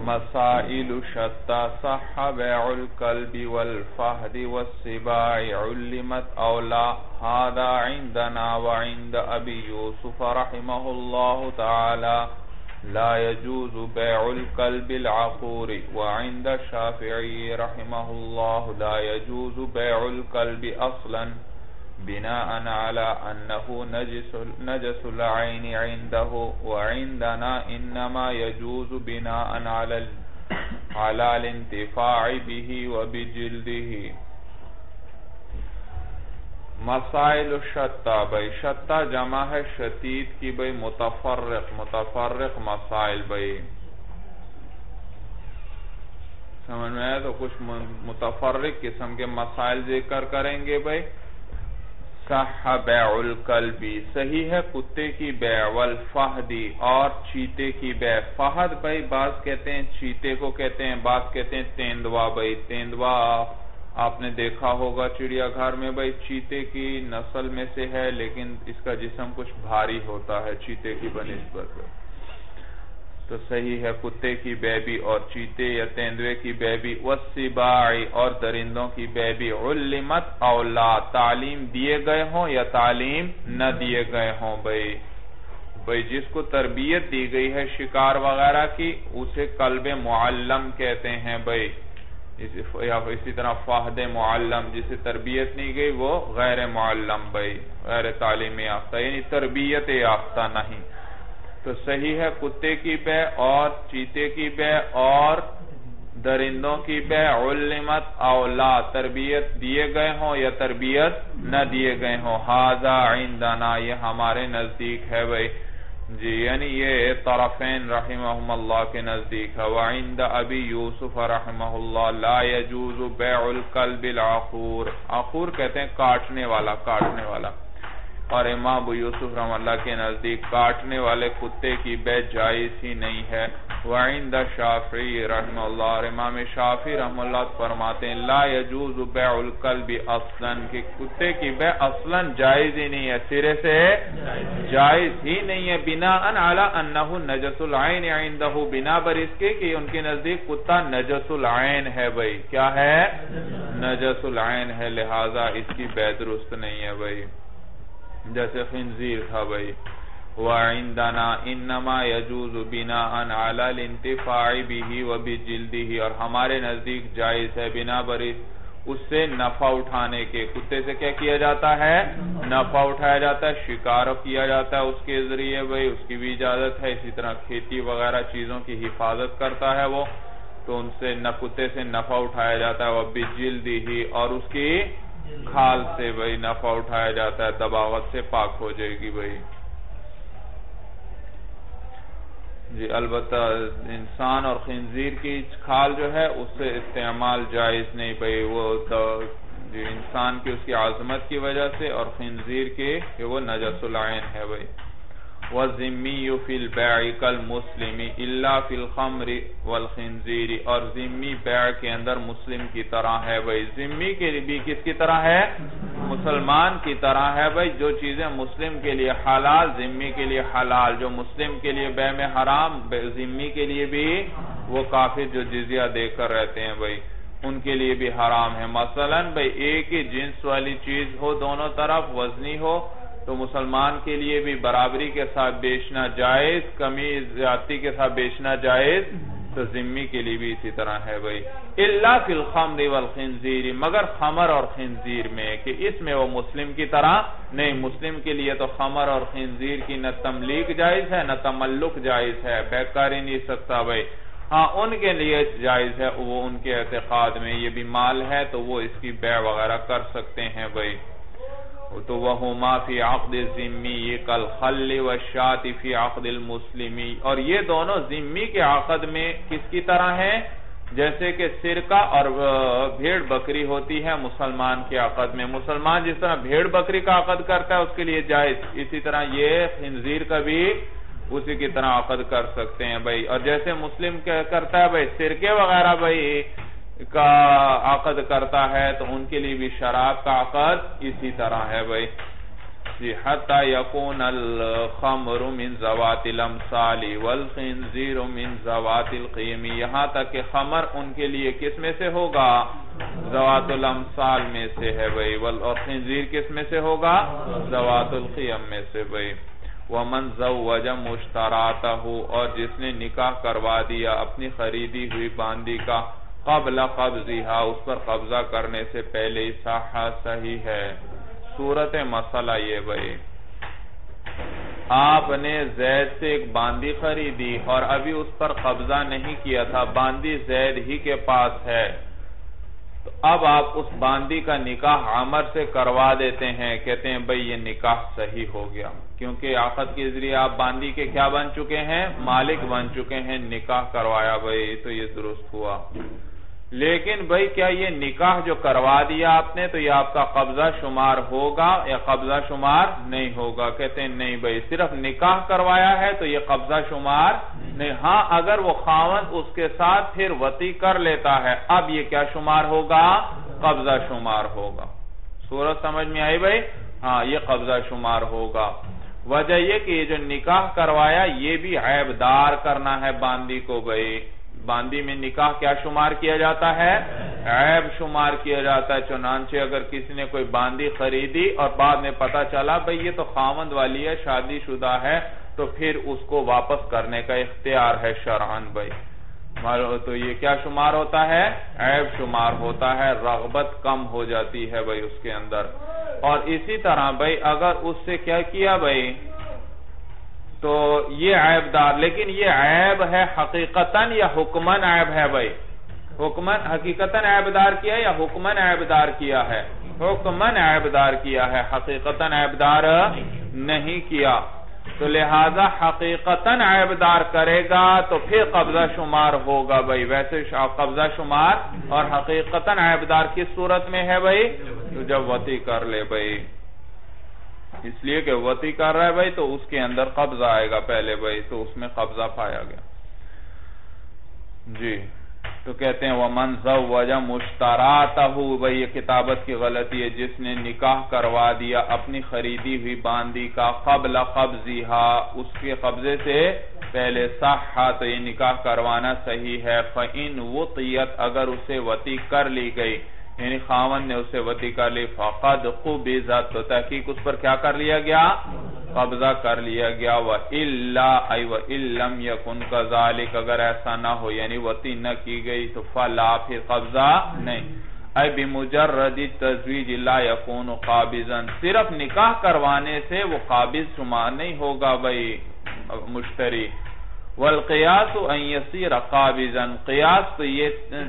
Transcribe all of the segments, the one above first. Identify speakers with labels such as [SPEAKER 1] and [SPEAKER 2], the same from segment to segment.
[SPEAKER 1] مسائل شتى صح بيع الكلب والفهد والسباع علمت أو لا هذا عندنا وعند أبي يوسف رحمه الله تعالى لا يجوز بيع الكلب العقور وعند الشافعي رحمه الله لا يجوز بيع الكلب أصلا بناء على أنه نجس العين عنده وعندنا إنما يجوز بناء على الانتفاع به وبجلده. مسائل الشتہ بھئی شتہ جمع ہے شتید کی بھئی متفرق مسائل بھئی سمجھ میں ہے تو کچھ متفرق قسم کے مسائل ذکر کریں گے بھئی. صح بیع الکلبی صحیح ہے کتے کی بیع والفہدی اور چیتے کی بیع. فہد بھئی بعض کہتے ہیں چیتے کو کہتے ہیں بعض کہتے ہیں تیندوا بھئی. تیندوا آپ نے دیکھا ہوگا چڑیا گھر میں بھئی چیتے کی نسل میں سے ہے لیکن اس کا جسم کچھ بھاری ہوتا ہے چیتے کی بنسبت. تو صحیح ہے کتے کی بیع بھی اور چیتے یا تیندوے کی بیع بھی. والسباع اور درندوں کی بیع بھی. علمت او لا تعلیم دیے گئے ہوں یا تعلیم نہ دیے گئے ہوں بھئی جس کو تربیت دی گئی ہے شکار وغیرہ کی اسے کلب معلم کہتے ہیں بھئی. اسی طرح فہد معلم جسے تربیت نہیں گئی وہ غیر معلم بھئی غیر تعلیم یافتہ یعنی تربیت یافتہ نہیں. تو صحیح ہے کتے کی بیع اور چیتے کی بیع اور درندوں کی بیع. علمت او لا تربیت دیے گئے ہوں یا تربیت نہ دیے گئے ہوں. ھذا عندنا یہ ہمارے نزدیک ہے بھئی جی یعنی یہ طرفین رحمہم اللہ کے نزدیک ہے. وعند ابی یوسف رحمہ اللہ لا یجوز بیع الکلب العقور. عقور کہتے ہیں کاٹنے والا اور امام ابو یوسف رحمہ اللہ کے نزدیک کاٹنے والے کتے کی بیع جائز ہی نہیں ہے. وعند شافعی رحمہ اللہ اور امام شافعی رحمہ اللہ فرماتے ہیں لا یجوز بیع الکلب اصلا کہ کتے کی بیع اصلا جائز ہی نہیں ہے سرے سے جائز ہی نہیں ہے. بناء علی انہ نجس العین عندہ بنا بر اس کے کہ ان کے نزدیک کتا نجس العین ہے بھئی. کیا ہے نجس العین ہے لہذا اس کی بیع درست نہیں ہے بھئی. جیسے خنزیر تھا بھئی. وعندنا انما يجوز بناء على الانتفاع به وبجلده اور ہمارے نزدیک جائز ہے بنا بر اس سے نفع اٹھانے کے. کتے سے کیا کیا جاتا ہے نفع اٹھایا جاتا ہے شکار کیا جاتا ہے اس کے ذریعے بھئی اس کی بھی اجازت ہے. اسی طرح کھیتی وغیرہ چیزوں کی حفاظت کرتا ہے وہ تو ان سے کتے سے نفع اٹھایا جاتا ہے. وبجلده اور اس کی کھال سے بھئی نفع اٹھایا جاتا ہے دباغت سے پاک ہو جائے گی بھئی جی. البتہ انسان اور خنزیر کی کھال جو ہے اس سے استعمال جائز نہیں بھئی. وہ جی انسان کی اس کی عظمت کی وجہ سے اور خنزیر کی کہ وہ نجس العین ہے بھئی. وَالذِّمِّيُّ فِي الْبَيْعِ كَالْمُسْلِمِ إِلَّا فِي الْخَمْرِ وَالْخِنْزِيرِ اور ذمی بیع کے اندر مسلم کی طرح ہے بھئی. ذمی کے لیے بھی کس کی طرح ہے مسلمان کی طرح ہے بھئی. جو چیزیں مسلم کے لیے حلال ذمی کے لیے حلال جو مسلم کے لیے بیع میں حرام ذمی کے لیے بھی وہ کافر جو جزیہ دے کر رہتے ہیں بھئی ان کے لیے بھی حرام ہے. مثلا بھئی ایک ہی جنس والی چیز ہو دونوں طرف وزنی ہو تو مسلمان کے لیے بھی برابری کے ساتھ بیچنا جائز کمی زیادتی کے ساتھ بیچنا جائز تو ذمی کے لیے بھی اسی طرح ہے بھئی. الا فی الخمر والخنزیر مگر خمر اور خنزیر میں کہ اس میں وہ مسلم کی طرح نہیں. مسلم کے لیے تو خمر اور خنزیر کی نہ تملیک جائز ہے نہ تملک جائز ہے بیع کر ہی نہیں سکتا بھئی. ہاں ان کے لیے جائز ہے وہ ان کے اعتقاد میں یہ بھی مال ہے تو وہ اس کی بیع وغیرہ کر سکتے ہیں بھئی. تو وَهُمَا فِي عَقْدِ الذِّمِّيِّ كَالْخَلِّ وَالشَّاةِ فِي عَقْدِ الْمُسْلِمِ اور یہ دونوں ذمی کے عقد میں کس کی طرح ہیں جیسے کہ سرقہ اور بھیڑ بکری ہوتی ہے مسلمان کے عقد میں. مسلمان جس طرح بھیڑ بکری کا عقد کرتا ہے اس کے لیے جائز اسی طرح یہ خنزیر کا بھی اسی کی طرح عقد کر سکتے ہیں بھئی. اور جیسے مسلم کرتا ہے بھئی سرقے وغیرہ بھئی کا عقد کرتا ہے تو ان کے لیے بھی شراب کا عقد اسی طرح ہے بھئی. حتی یکون الخمر من ذوات الامثال والخنزیر من ذوات القیم، یہاں تک کہ خمر ان کے لیے کس میں سے ہوگا؟ ذوات الامثال میں سے ہے بھئی، اور خنزیر کس میں سے ہوگا؟ ذوات القیم میں سے بھئی۔ وَمَنْ زَوَّجَ مُشْتَرَاتَهُ، اور جس نے نکاح کروا دیا اپنی خریدی ہوئی باندی کا، قبل قبضها، اس پر قبضہ کرنے سے پہلے، صح صحیح ہے۔ صورت مسئلہ یہ بھئی، آپ نے زید سے ایک باندی خریدی اور ابھی اس پر قبضہ نہیں کیا تھا، باندی زید ہی کے پاس ہے، تو اب آپ اس باندی کا نکاح عمر سے کروا دیتے ہیں، کہتے ہیں بھئی یہ نکاح صحیح ہو گیا، کیونکہ عقد کے ذریعے آپ باندی کے کیا بن چکے ہیں؟ مالک بن چکے ہیں، نکاح کروایا بھئی تو یہ درست ہوا۔ لیکن بھئی کیا یہ نکاح جو کروا دیا آپ نے تو یہ آپ کا قبضہ شمار ہوگا یا قبضہ شمار نہیں ہوگا؟ کہتے ہیں نہیں بھئی، صرف نکاح کروایا ہے تو یہ قبضہ شمار نہیں، ہاں اگر وہ خاوند اس کے ساتھ پھر وطی کر لیتا ہے، اب یہ کیا شمار ہوگا؟ قبضہ شمار ہوگا۔ صورت سمجھ میں آئی بھئی؟ ہاں یہ قبضہ شمار ہوگا۔ وجہ یہ کہ یہ جو نکاح کروایا یہ بھی عیب دار کرنا ہے باندی کو بھئی، باندی میں نکاح کیا شمار کیا جاتا ہے؟ عیب شمار کیا جاتا ہے۔ چنانچہ اگر کسی نے کوئی باندی خریدی اور بعد میں پتا چلا بھئی یہ تو خاوند والی ہے، شادی شدہ ہے، تو پھر اس کو واپس کرنے کا اختیار ہے شرعاً بھئی، تو یہ کیا شمار ہوتا ہے؟ عیب شمار ہوتا ہے، رغبت کم ہو جاتی ہے بھئی اس کے اندر۔ اور اسی طرح بھئی اگر اس سے کیا کیا بھئی تو یہ عیب دار، لیکن یہ عیب ہے حقیقتاً یا حکماً عیب ہے بھئی؟ حکماً حقیقتاً عیب دار کیا یا حکماً عیب دار کیا ہے؟ حکماً عیب دار کیا ہے، حقیقتاً عیب دار نہیں کیا، تو لہذا حقیقتاً عیب دار کرے گا تو پھر قبضہ شمار ہوگا بھئی۔ ویسے قبضہ شمار اور حقیقتاً عیب دار کس صورت میں ہے بھئی؟ تو جب وطی کر لے بھئی، اس لیے کہ وطی کر رہا ہے بھئی تو اس کے اندر قبضہ آئے گا پہلے بھئی، تو اس میں قبضہ پایا گیا جی۔ تو کہتے ہیں وَمَنْ زَوَّجَ مُشْتَرَاتَهُ، بھئی یہ کتابت کی غلطی ہے، جس نے نکاح کروا دیا اپنی خریدی ہوئی باندی کا، قبل قبضها، اس کے قبضے سے پہلے، صح تو یہ نکاح کروانا صحیح ہے۔ فَإِنْ وُطِيَتْ، اگر اسے وطی کر لی گئی، یعنی خاوند نے اسے وطی کر لی، فَقَدْ قُبِضَتْ، تو تحقیق اس پر کیا کر لیا گیا؟ قبضہ کر لیا گیا۔ وَإِلَّا أَيْ وَإِن لَمْ يَكُنْ كَذَلِكَ، اگر ایسا نہ ہو یعنی وطی نہ کی گئی تو فَلَا، پھر قبضہ نہیں۔ اے بمجرد تزویج لا يكون قابضا، صرف نکاح کروانے سے وہ قابض شمار نہیں ہوگا بھئی مشتری۔ والقیاس ان یصیر قابضا، قیاس تو یہ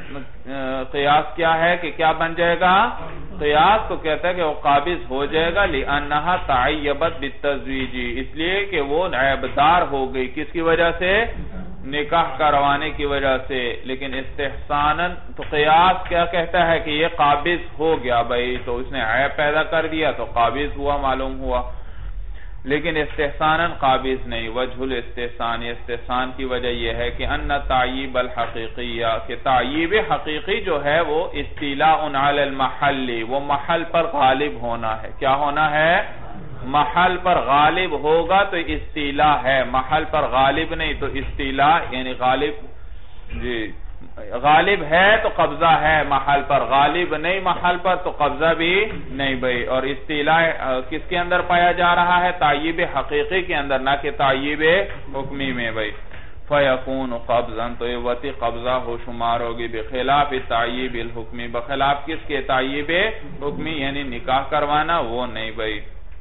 [SPEAKER 1] قیاس کیا ہے کہ کیا بن جائے گا؟ قیاس تو کہتا ہے کہ وہ قابض ہو جائے گا، لأنہا تعیبت بالتزویج، اس لیے کہ وہ عیبدار ہو گئی، کس کی وجہ سے؟ نکاح کروانے کی وجہ سے۔ لیکن استحساناً تو قیاس کیا کہتا ہے کہ یہ قابض ہو گیا بھئی، تو اس نے عیب پیدا کر دیا تو قابض ہوا، معلوم ہوا، لیکن استحساناً قابض نہیں۔ وجہ الاستحسان، استحسان کی وجہ یہ ہے کہ ان تعیب الحقیقیہ، کہ تعیب حقیقی جو ہے وہ استیلاء علی المحل، وہ محل پر غالب ہونا ہے۔ کیا ہونا ہے؟ محل پر غالب ہوگا تو استیلاء ہے، محل پر غالب نہیں تو استیلاء یعنی غالب، جی غالب ہے تو قبضہ ہے محل پر، غالب نہیں محل پر تو قبضہ بھی نہیں بھئی۔ اور استیلاء کس کے اندر پایا جا رہا ہے؟ تعیب حقیقی کے اندر، نہ کہ تعیب حکمی میں بھئی۔ فَيَكُونُ قَبْضًا، تو یہ وطی قبضہ ہو شمار ہوگی، بخلاف تعیب الحکمی، بخلاف کس کے؟ تعیب حکمی یعنی نکاح کروانا، وہ نہیں بھئی۔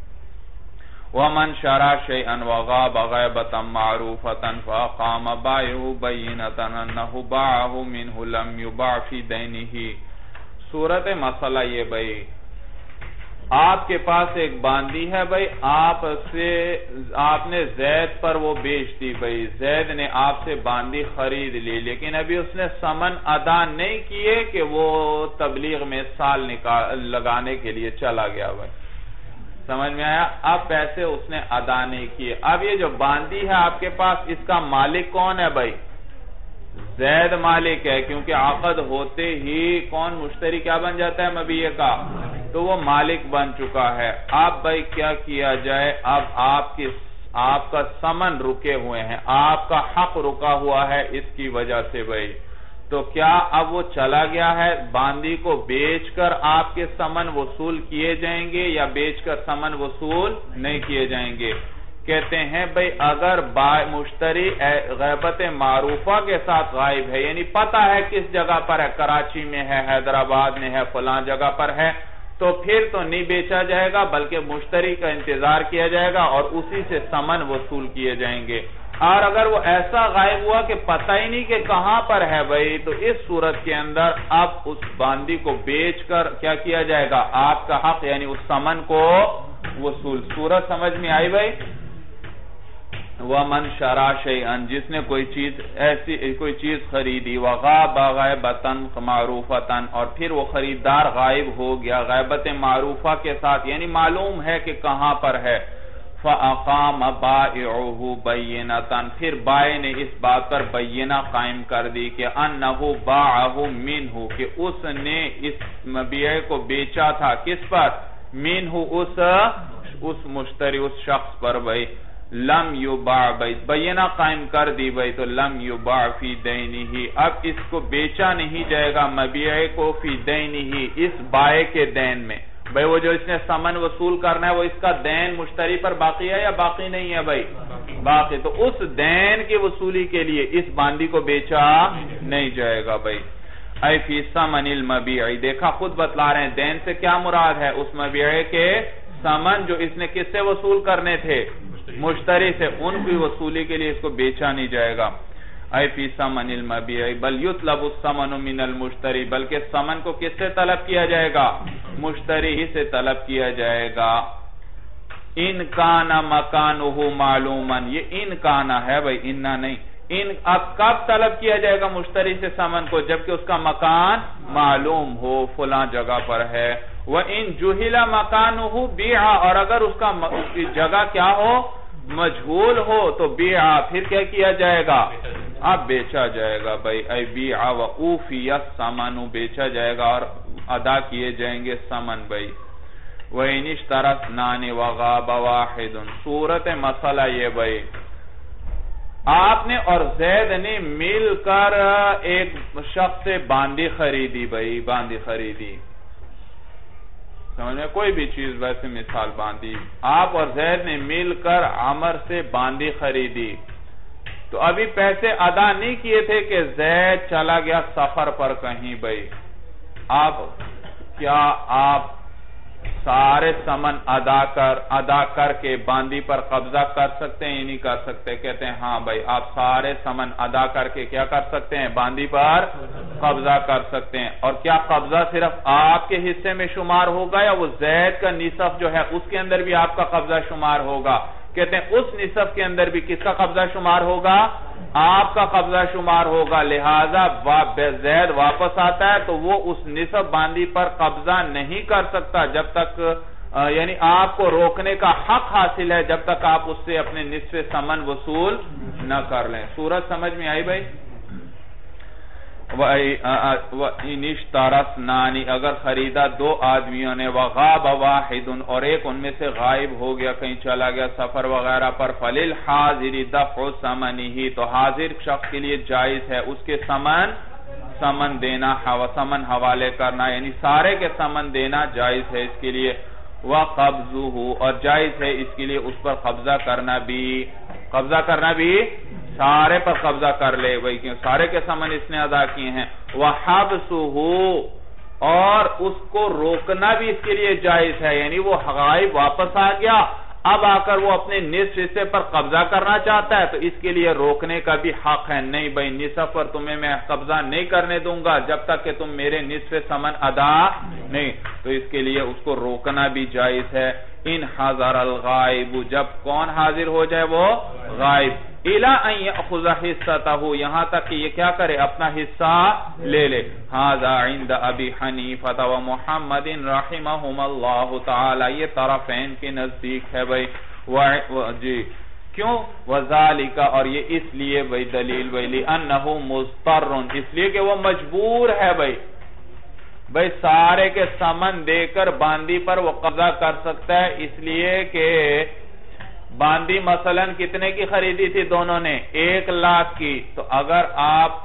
[SPEAKER 1] وَمَنْ شَرَى شَيْئًا وَغَابَ غَيْبَةً مَعْرُوفَةً فَأَقَامَ بَائِعُهُ بَيِّنَةً أَنَّهُ بَاعَهُ مِنْهُ لَمْ يُبَاعْ فِي دَيْنِهِ۔ صورت مسئلہ یہ بھئی، آپ کے پاس ایک باندی ہے بھئی، آپ نے زید پر وہ بیچ دی بھئی، زید نے آپ سے باندی خرید لی، لیکن ابھی اس نے ثمن ادا نہیں کیے کہ وہ تبلیغ میں سال لگانے کے لیے چلا گیا بھئی، سمجھ میں آیا؟ اب پیسے اس نے ادا نہیں کیے، اب یہ جو باندی ہے آپ کے پاس، اس کا مالک کون ہے بھائی؟ زید مالک ہے، کیونکہ عقد ہوتے ہی کون مشتری کیا بن جاتا ہے؟ مبیع کا، تو وہ مالک بن چکا ہے. اب بھائی کیا کیا جائے؟ اب آپ کا سمن رکے ہوئے ہیں، آپ کا حق رکا ہوا ہے اس کی وجہ سے بھائی. تو کیا اب وہ چلا گیا ہے، باندی کو بیچ کر آپ کے سمن وصول کیے جائیں گے یا بیچ کر سمن وصول نہیں کیے جائیں گے؟ کہتے ہیں بھئی اگر مشتری غیبت معروفہ کے ساتھ غائب ہے، یعنی پتہ ہے کس جگہ پر ہے، کراچی میں ہے، حیدرآباد میں ہے، فلاں جگہ پر ہے، تو پھر تو نہیں بیچا جائے گا بلکہ مشتری کا انتظار کیا جائے گا اور اسی سے سمن وصول کیے جائیں گے. اور اگر وہ ایسا غائب ہوا کہ پتہ ہی نہیں کہ کہاں پر ہے بھئی، تو اس صورت کے اندر اب اس باندی کو بیچ کر کیا کیا جائے گا؟ آپ کا حق یعنی اس سمن کو وصول. صورت سمجھ میں آئی بھئی؟ وَمَنْ شَرَى شَيْئًا، جس نے کوئی چیز خریدی، وَغَابَ غَيْبَةً مَعْرُوفَةً، اور پھر وہ خریدار غائب ہو گیا غیبت معروفہ کے ساتھ، یعنی معلوم ہے کہ کہاں پر ہے. فَأَقَامَ بَائِعُهُ بَيِّنَةً، پھر بائع نے اس بات پر بینہ قائم کر دی کہ أَنَّهُ بَاعَهُ مِنْهُ، کہ اس نے اس مبیع کو بیچا تھا کس پر؟ مِنْهُ، اس مشتری، اس شخص پر بھائی. لم یباع، بینہ قائم کر دی بھائی، تو لم یباع فی دینہ، اب اس کو بیچا نہیں جائے گا مبیع کو فی دینہ، اس بائع کے دین میں. بھائی وہ جو اس نے سمن وصول کرنا ہے وہ اس کا دین مشتری پر باقی ہے یا باقی نہیں ہے بھائی؟ باقی. تو اس دین کی وصولی کے لیے اس باندی کو بیچا نہیں جائے گا بھائی. اے فی ثمن المبیع، دیکھا خود بتلا رہے ہیں دین سے کیا مراد ہے؟ اس مبیع کے سمن جو اس نے کس سے وصول کرنے تھے؟ مشتری سے، ان کی وصولی کے لیے اس کو بیچا نہیں جائے گا. اے فی ثمن المبیع بل یطلب الثمن من المشتری، بلکہ ثمن کو کس سے طلب کیا جائے گا؟ مشتری ہی سے طلب کیا جائے گا. ان کان مکانہ معلوما، یہ ان کانا ہے بھائی، اننا نہیں. اب کب طلب کیا جائے گا مشتری سے سمن کو؟ جبکہ اس کا مکان معلوم ہو، فلاں جگہ پر ہے. وَإِن جُهِلَ مَكَانُهُ بِيعَ، اور اگر اس کی جگہ کیا ہو؟ مجھول ہو، تو بیعا، پھر کیا کیا جائے گا؟ اب بیچا جائے گا بھائی. اے بیعا وَأُوفِيَ الثَّمَنُ، بیچا جائے گا اور ادا کیے جائیں گے سمن بھائی. وَإِنِ اشْتَرَى اثْنَانِ وَغَابَ وَاحِدٌ، صورت مسئلہ یہ بھائی، آپ نے اور زید نے مل کر ایک شخص سے باندی خریدی بھائی، باندی خریدی، سمجھ میں کوئی بھی چیز، ویسے مثال باندی، آپ اور زید نے مل کر عمر سے باندی خریدی. تو ابھی پیسے ادا نہیں کیے تھے کہ زید چلا گیا سفر پر کہیں بھائی. اب کیا آپ سارے سمن ادا کر کے باندی پر قبضہ کر سکتے ہیں یا نہیں کر سکتے؟ کہتے ہیں ہاں بھائی، آپ سارے سمن ادا کر کے کیا کر سکتے ہیں؟ باندی پر قبضہ کر سکتے ہیں. اور کیا قبضہ صرف آپ کے حصے میں شمار ہوگا یا وہ زید کا نصف جو ہے اس کے اندر بھی آپ کا قبضہ شمار ہوگا؟ کہتے ہیں اس نصف کے اندر بھی کس کا قبضہ شمار ہوگا؟ آپ کا قبضہ شمار ہوگا. لہذا زید واپس آتا ہے تو وہ اس نصف باندی پر قبضہ نہیں کر سکتا جب تک، یعنی آپ کو روکنے کا حق حاصل ہے جب تک آپ اس سے اپنے نصف سمن وصول نہ کر لیں. صورت سمجھ میں آئی بھائی؟ وَإِنِ اشْتَرَى اثْنَانِ، اگر خریدا دو آدمیوں نے، وَغَابَ وَاحِدٌ، اور ایک ان میں سے غائب ہو گیا، کہیں چلا گیا سفر وغیرہ پر، فَلِلْحَاضِرِ دَفْعُ ثَمَنِهِ، تو حاضر شخص کے لیے جائز ہے اس کے سمن دینا، سمن حوالے کرنا، یعنی سارے کے سمن دینا جائز ہے اس کے لیے. وَقَبْضُهُ، اور جائز ہے اس کے لیے اس پر قبضہ کرنا بھی، سارے پر قبضہ کر لے بھئی، کیوں سارے کے سمن اس نے ادا کیے ہیں. وَحَبْسُهُ، اور اس کو روکنا بھی اس کے لیے جائز ہے، یعنی وہ غائب واپس آ گیا، اب آ کر وہ اپنے نصف حصے پر قبضہ کرنا چاہتا ہے تو اس کے لیے روکنے کا بھی حق ہے. نہیں بھئی، نصف پر تمہیں میں قبضہ نہیں کرنے دوں گا جب تک کہ تم میرے نصف سمن ادا نہیں، تو اس کے لیے اس کو روکنا بھی جائز ہے. ان حضر الغائب، جب کون حاضر ہو جائے؟ وہ غائب. اِلَىٰ أَن يَأْخُذَ حِصَّتَهُ، یہاں تک کہ یہ کیا کرے؟ اپنا حصہ لے لے. هَذَا عِنْدَ أَبِي حَنِيفَةَ وَمُحَمَّدٍ رَحِمَهُمَ اللَّهُ تعالی، یہ طرفین کے نزدیک ہے بھئی. جی کیوں؟ وَذَلِكَ، اور یہ اس لیے بھئی دلیل بھئی، لِأَنَّهُ مُضْطَرٌ، اس لیے کہ وہ مجبور ہے بھئی، بھئی سارے کے سمن دے کر باندی پر وہ قبضہ کر سکتا ہے، اس لیے کہ باندی مثلا کتنے کی خریدی تھی دونوں نے؟ 1,00,000 کی، تو اگر آپ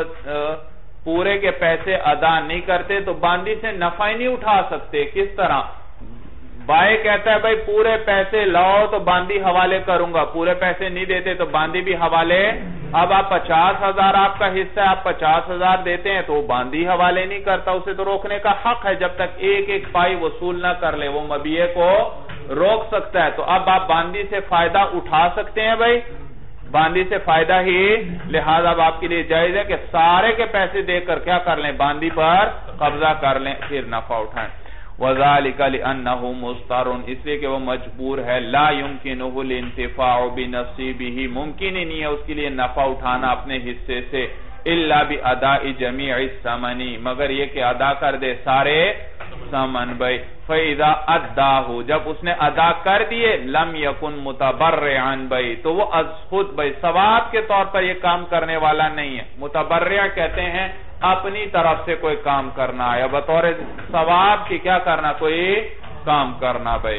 [SPEAKER 1] پورے کے پیسے ادا نہیں کرتے تو باندی سے نفع ہی نہیں اٹھا سکتے۔ کس طرح؟ بھائی کہتا ہے بھائی پورے پیسے لاؤ تو باندی حوالے کروں گا، پورے پیسے نہیں دیتے تو باندی بھی حوالے۔ اب آپ 50,000 آپ کا حصہ ہے، آپ 50,000 دیتے ہیں تو وہ باندی حوالے نہیں کرتا، اسے تو روکنے کا حق ہے، جب تک ایک ایک پائی وصول نہ کر لے وہ مبیع کو روک سکتا ہے۔ تو اب آپ باندی سے فائدہ اٹھا سکتے ہیں بھائی، باندی سے فائدہ ہی، لہذا اب آپ کے لیے جائز ہے کہ سارے کے پیسے دے کر کیا کر لیں؟ باندی پر قبضہ کر لیں، پھر نفع اٹھائیں۔ وَذَلِكَ لِأَنَّهُ مُسْتَرٌ، اس لیے کہ وہ مجبور ہے، لَا يُمْكِنُهُ الْانْتِفَاعُ بِنَصِيبِهِ، ممکن ہی نہیں ہے اس کے لیے نفع اٹھانا اپنے حصے سے، إِلَّا بِأَدَاءِ جَمِيعِ الثَّمَنِ، مگر یہ کہ ادا کر دے سارے ثمن بھائی۔ فَإِذَا أَدَّاهُ، جب اس نے ادا کر دیے، لَمْ يَكُنْ مُتَبَرِّعًا بھائی، تو وہ از خود بھائی ثواب کے طور پر یہ کام کرنے والا نہیں ہے۔ متبرع کہتے ہیں اپنی طرف سے کوئی کام کرنا ہے، بطور ثواب کی کیا کرنا؟ کوئی کام کرنا بھائی،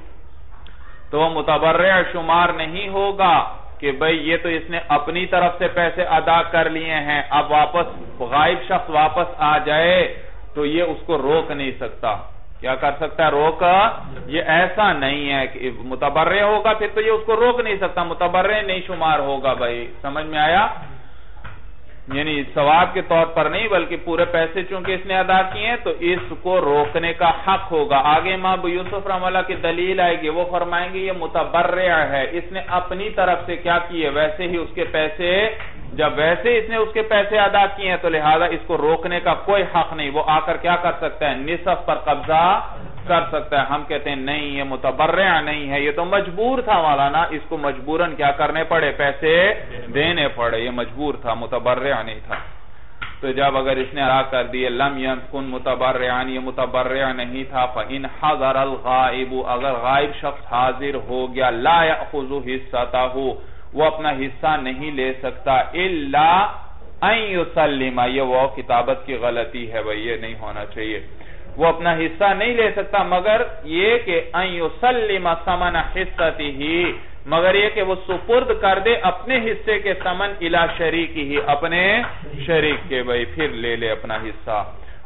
[SPEAKER 1] تو وہ متبرع شمار نہیں ہوگا کہ بھئی یہ تو اس نے اپنی طرف سے پیسے ادا کر لیے ہیں، اب واپس غائب شخص واپس آ جائے تو یہ اس کو روک نہیں سکتا۔ کیا کر سکتا ہے؟ روک، یہ ایسا نہیں ہے کہ متبرع ہوگا پھر تو یہ اس کو روک نہیں سکتا، متبرع نہیں شمار ہوگا بھائی، سمجھ میں آیا؟ یعنی ثواب کے طور پر نہیں بلکہ پورے پیسے چونکہ اس نے ادا کیے ہیں تو اس کو روکنے کا حق ہوگا۔ آگے امام ابو یوسف رحمہ اللہ کی دلیل آئے گی، وہ فرمائیں گے یہ متبرع ہے، اس نے اپنی طرف سے کیا کیے؟ ویسے ہی اس کے پیسے، جب ویسے اس نے اس کے پیسے ادا کیے ہیں تو لہذا اس کو روکنے کا کوئی حق نہیں، وہ آ کر کیا کر سکتا ہے؟ نصف پر قبضہ کر سکتا ہے۔ ہم کہتے ہیں نہیں یہ متبرع نہیں ہے، یہ تو مجبور تھا مولانا، اس کو مجبوراً کیا کرنے پڑے؟ پیسے دینے پڑے، یہ مجبور تھا، متبرع نہیں تھا۔ تو جب اگر اس نے ادا کر دیے، لم یکن متبرعا، یہ متبرع نہیں تھا، فإن حضر الغائب، اگر غائب شخص حاضر ہو گیا، لا یأخذ حصتہ، وہ اپنا حصہ نہیں لے سکتا، الا ان یسلم، یہ وہ کتابت کی غلطی ہے بھئی، یہ نہیں ہونا چاہیے، وہ اپنا حصہ نہیں لے سکتا مگر یہ کہ ان یسلم ثمن حصتہ، مگر یہ کہ وہ سپرد کر دے اپنے حصے کے ثمن الی شریک ہی، اپنے شریک کے بھئی، پھر لے لے اپنا حصہ۔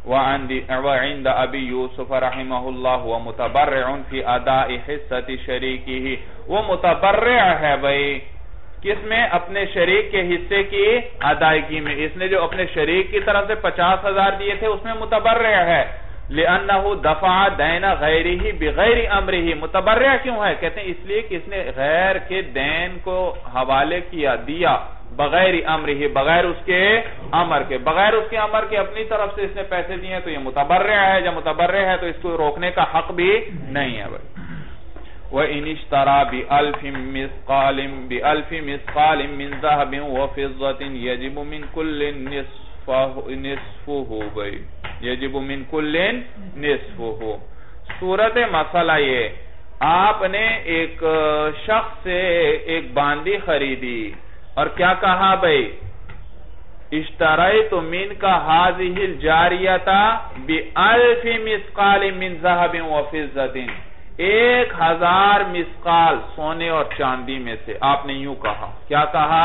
[SPEAKER 1] وعند ابی یوسف رحمہ اللہ وہ متبرع فی اداء حصت شریکہ، وہ متبرع ہے بھئی کس میں؟ اپنے شریک کے حصے کی ادائیگی میں، اس نے جو اپنے شریک کی طرف سے 50,000 دیے تھے اس میں متبرع ہے۔ لِأَنَّهُ دَفَعَ دَيْنَ غَيْرِهِ بِغَيْرِ أَمْرِهِ، متبرع کیوں ہے؟ کہتے ہیں اس لیے کہ اس نے غیر کے دین کو حوالے کیا، دیا، بغیر امرہ، بغیر اس کے امر کے، بغیر اس کے امر کے اپنی طرف سے اس نے پیسے دیے تو یہ متبرع ہے، جب متبرع ہے تو اس کو روکنے کا حق بھی نہیں ہے بھائی۔ وَإِنِ اشْتَرَى بِأَلْفٍ مِثْقَالٍ مِّن ذَهَبٍ وَفِضَّةٍ يَجِبُ مِنْ كُلٍّ نِصْفُهُ بھائی، یجب من کل نصفہ۔ صورت مسئلہ یہ، آپ نے ایک شخص سے ایک باندی خریدی اور کیا کہا بھئی؟ اشتریت منک هذه الجاریۃ بألف مثقال من ذهب وفضة، 1,000 مثقال سونے اور چاندی میں سے۔ آپ نے یوں کہا، کیا کہا؟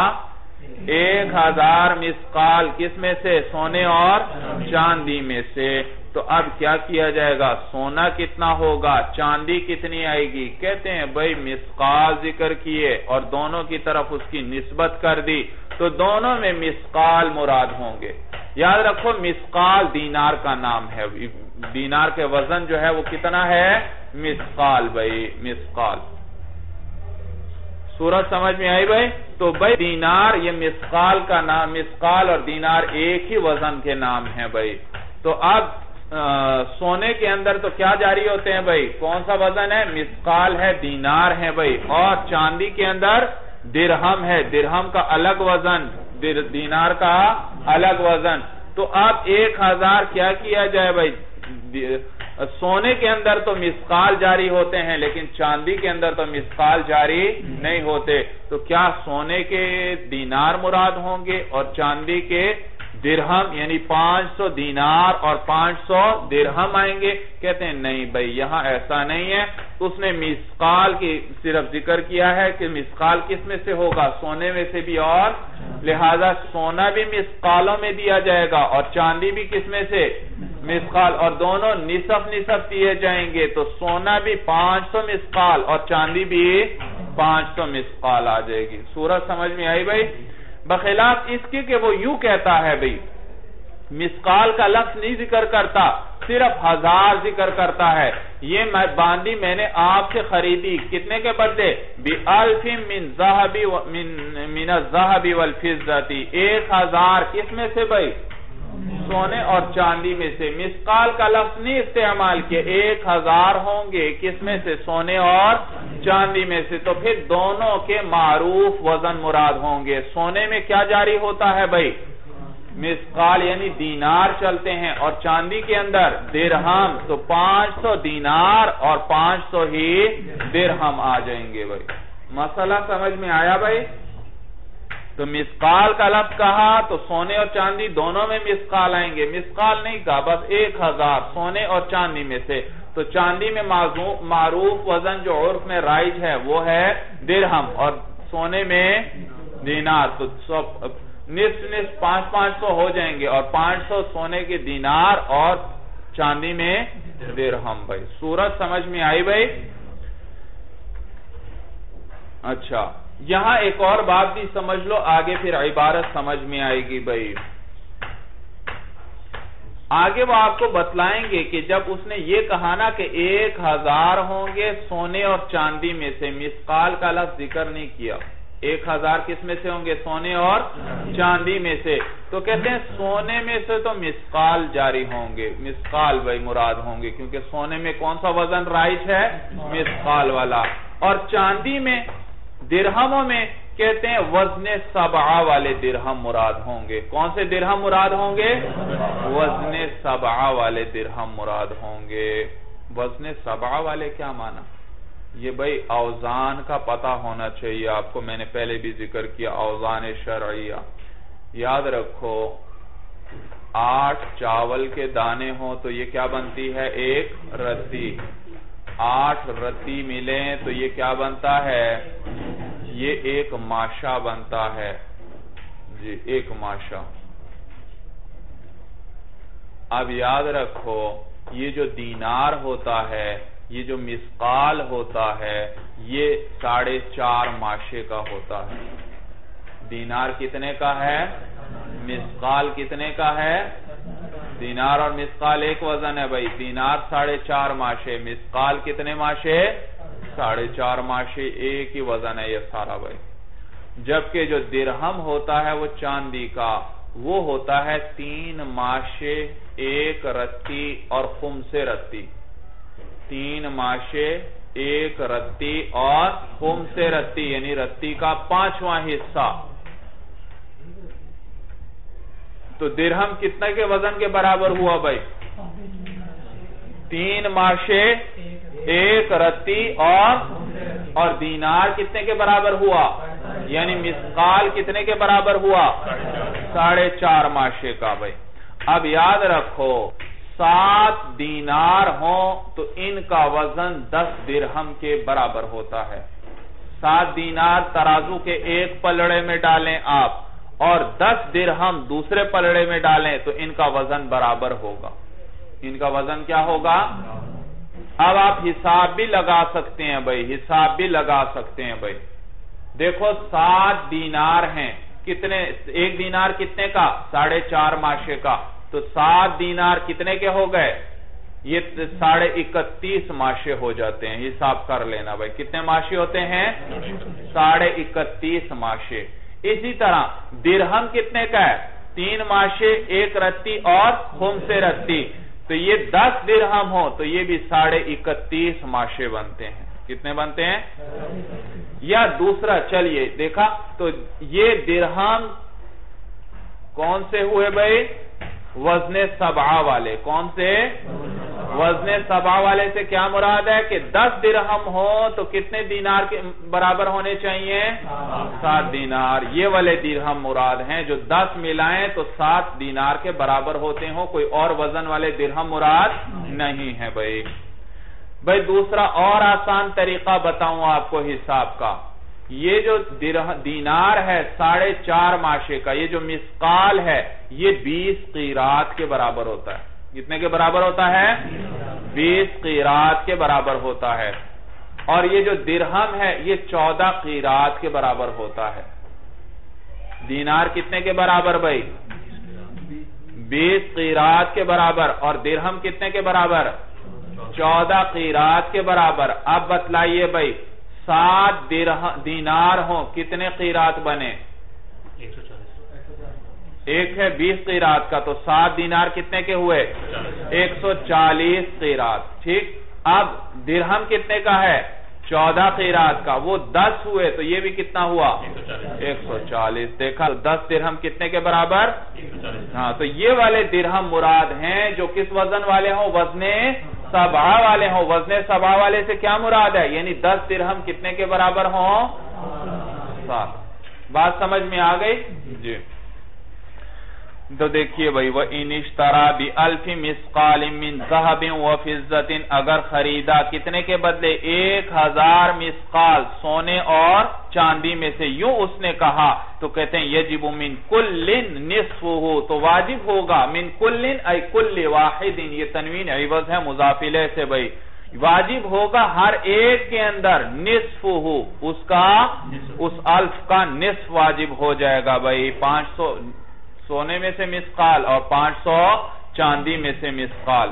[SPEAKER 1] 1,000 مثقال کس میں سے؟ سونے اور چاندی میں سے۔ تو اب کیا کیا جائے گا؟ سونا کتنا ہوگا، چاندی کتنی آئے گی؟ کہتے ہیں بھئی مثقال ذکر کیے اور دونوں کی طرف اس کی نسبت کر دی تو دونوں میں مثقال مراد ہوں گے۔ یاد رکھو مثقال دینار کا نام ہے، دینار کے وزن جو ہے وہ کتنا ہے؟ مثقال بھئی، مثقال۔ صورت سمجھ میں آئی بھائی؟ تو بھائی دینار یہ مثقال کا نام، مثقال اور دینار ایک ہی وزن کے نام ہیں بھائی۔ تو اب سونے کے اندر تو کیا جاری ہوتے ہیں بھائی؟ کون سا وزن ہے؟ مثقال ہے، دینار ہے بھائی، اور چاندی کے اندر درہم ہے، درہم کا الگ وزن، دینار کا الگ وزن۔ تو اب 1,000 کیا کیا جائے بھائی؟ سونے کے اندر تو مثقال جاری ہوتے ہیں لیکن چاندی کے اندر تو مثقال جاری نہیں ہوتے، تو کیا سونے کے دینار مراد ہوں گے اور چاندی کے درہم یعنی 500 دینار اور 500 درہم آئیں گے. کہتے ہیں نہیں بھائی یہاں ایسا نہیں ہے. اس نے مسقال کی صرف ذکر کیا ہے کہ مسقال کس میں سے ہوگا؟ سونے میں سے بھی، اور لہذا سونا بھی مسقالوں میں دیا جائے گا اور چاندی بھی کس میں سے؟ مسقال، اور دونوں نصف نصف دیے جائیں گے. تو سونا بھی 500 مسقال اور چاندی بھی 500 مسقال آ جائے گی. صورت سمجھ میں آئی بھائی؟ بخلاف اس کے کہ وہ یوں کہتا ہے بھئی مسقال کا لفظ نہیں ذکر کرتا، صرف 1000 ذکر کرتا ہے. یہ باندی میں نے آپ سے خریدی کتنے کے بدلے؟ بِأَلْفٍ مِّنَ الذَّهَبِ وَالْفِضَّةِ 1000 کس میں سے بھئی؟ سونے اور چاندی میں سے. مسقال کا لفظ نہیں استعمال کیا. 1000 ہوں گے کس میں سے؟ سونے اور چاندی میں سے. تو پھر دونوں کے معروف وزن مراد ہوں گے. سونے میں کیا جاری ہوتا ہے بھئی؟ مسقال یعنی دینار چلتے ہیں، اور چاندی کے اندر درہم. تو 500 دینار اور 500 ہی درہم آ جائیں گے بھئی. مسئلہ سمجھ میں آیا بھئی؟ تو مسقال کا لفظ کہا تو سونے اور چاندی دونوں میں مسقال آئیں گے. مسقال نہیں کہا، بس 1000 سونے اور چاندی میں سے. تو چاندی میں معروف وزن جو عرف میں رائج ہے وہ ہے درہم، اور سونے میں دینار. تو نصف 500 ہو جائیں گے، اور 500 سونے کے دینار اور چاندی میں درہم بھائی. صورت سمجھ میں آئی بھائی؟ اچھا یہاں ایک اور بات بھی سمجھ لو، آگے پھر عبارت سمجھ میں آئے گی بھائی. آگے وہ آپ کو بتلائیں گے کہ جب اس نے یہ کہا نا کہ 1000 ہوں گے سونے اور چاندی میں سے، مسقال کا لفظ ذکر نہیں کیا. 1000 کس میں سے ہوں گے؟ سونے اور چاندی میں سے. تو کہتے ہیں سونے میں سے تو مسقال جاری ہوں گے، مسقال بھائی مراد ہوں گے، کیونکہ سونے میں کون سا وزن رائج ہے؟ مسقال والا. اور چاندی میں درہموں میں کہتے ہیں وزن 7 والے درہم مراد ہوں گے. کون سے درہم مراد ہوں گے؟ وزن 7 والے درہم مراد ہوں گے. وزن 7 والے کیا معنی؟ یہ بھئی اوزان کا پتہ ہونا چاہیے آپ کو. میں نے پہلے بھی ذکر کیا اوزان شرعیہ. یاد رکھو 8 چاول کے دانے ہوں تو یہ کیا بنتی ہے؟ 1 رتی. 8 رتی ملیں تو یہ کیا بنتا ہے؟ یہ 1 ماشا بنتا ہے جی، 1 ماشا. اب یاد رکھو یہ جو دینار ہوتا ہے، یہ جو مسقال ہوتا ہے، یہ 4.5 ماشے کا ہوتا ہے. دینار کتنے کا ہے؟ مسقال کتنے کا ہے؟ دینار اور مسقال ایک وزن ہے بھائی. دینار 4.5 ماشے، مسقال کتنے ماشے؟ 4.5 ماشے. ایک ہی وزن ہے یہ سارا بھائی. جبکہ جو درہم ہوتا ہے وہ چاندی کا، وہ ہوتا ہے 3 ماشے 1 رتی اور خمس رتی. 3 ماشے 1 رتی اور خمس رتی یعنی رتی کا 5واں حصہ. تو درہم کتنے کے وزن کے برابر ہوا بھائی؟ 3 ماشے 1 رتی اور دینار کتنے کے برابر ہوا؟ یعنی مسقال کتنے کے برابر ہوا؟ 4.5 ماشے کا بھائی. اب یاد رکھو 7 دینار ہوں تو ان کا وزن 10 درہم کے برابر ہوتا ہے. 7 دینار ترازو کے ایک پلڑے میں ڈالیں آپ، اور 10 درہم دوسرے پلڑے میں ڈالیں تو ان کا وزن برابر ہوگا. ان کا وزن کیا ہوگا؟ اب آپ حساب بھی لگا سکتے ہیں بھائی، حساب بھی لگا سکتے ہیں بھائی. دیکھو 7 دینار ہیں، کتنے؟ 1 دینار کتنے کا؟ 4.5 ماشے کا. تو 7 دینار کتنے کے ہو گئے؟ یہ 31.5 ماشے ہو جاتے ہیں. حساب کر لینا بھائی کتنے ماشے ہوتے ہیں؟ 31.5 ماشے. اسی طرح درہم کتنے کا ہے؟ 3 ماشے 1 رتی اور خمس رتی. تو یہ 10 درہم ہو تو یہ بھی 31.5 ماشے بنتے ہیں. کتنے بنتے ہیں؟ یا دوسرا چلیے دیکھا تو یہ درہم کون سے ہوئے بھائی؟ وزن 7 والے. کون سے؟ وزن سبا والے سے کیا مراد ہے کہ 10 درہم ہو تو کتنے دینار کے برابر ہونے چاہیے؟ 7 دینار. یہ والے درہم مراد ہیں جو 10 ملائیں تو 7 دینار کے برابر ہوتے ہوں. کوئی اور وزن والے درہم مراد نہیں ہے بھائی. دوسرا اور آسان طریقہ بتاؤں آپ کو حساب کا. یہ جو دینار ہے 4.5 ماشے کا، یہ جو مسقال ہے یہ 20 قیرات کے برابر ہوتا ہے. کتنے کے برابر ہوتا ہے؟ 20 قیرات کے برابر ہوتا ہے. اور یہ جو درہم ہے یہ 14 قیرات کے برابر ہوتا ہے. دینار کتنے کے برابر بھائی؟ 20 قیرات کے برابر. اور درہم کتنے کے برابر؟ 14 قیرات کے برابر. اب بتلائیے بھائی 7 دینار ہوں کتنے قیرات بنے؟ 140. ایک ہے 20 قیرات کا تو 7 دینار کتنے کے ہوئے؟ 140 قیرات. ٹھیک. اب درہم کتنے کا ہے؟ 14 قیرات کا. وہ 10 ہوئے تو یہ بھی کتنا ہوا؟ 140. دیکھا 10 درہم کتنے کے برابر؟ ہاں تو یہ والے درہم مراد ہیں جو کس وزن والے ہوں؟ وزن سبا والے ہوں. وزن سبا والے سے کیا مراد ہے؟ یعنی 10 درہم کتنے کے برابر ہوں؟ 7. بات سمجھ میں آ گئی جی. تو دیکھیے بھائی وَإِنِ اشْتَرَى بِأَلْفِ مِسْقَالٍ مِّن ذَهَبٍ وَفِضَّةٍ، اگر خریدا کتنے کے بدلے؟ 1000 مسقال سونے اور چاندی میں سے. یوں اس نے کہا تو کہتے ہیں یجب من کل نصفہ، تو واجب ہوگا من کل ای کل واحد. یہ تنوین عوض ہے مضاف الیہ سے بھائی. واجب ہوگا ہر ایک کے اندر نصفہ، اس الف کا نصف واجب ہو جائے گا بھائی. 500 سونے میں سے مسقال اور 500 چاندی میں سے مسقال.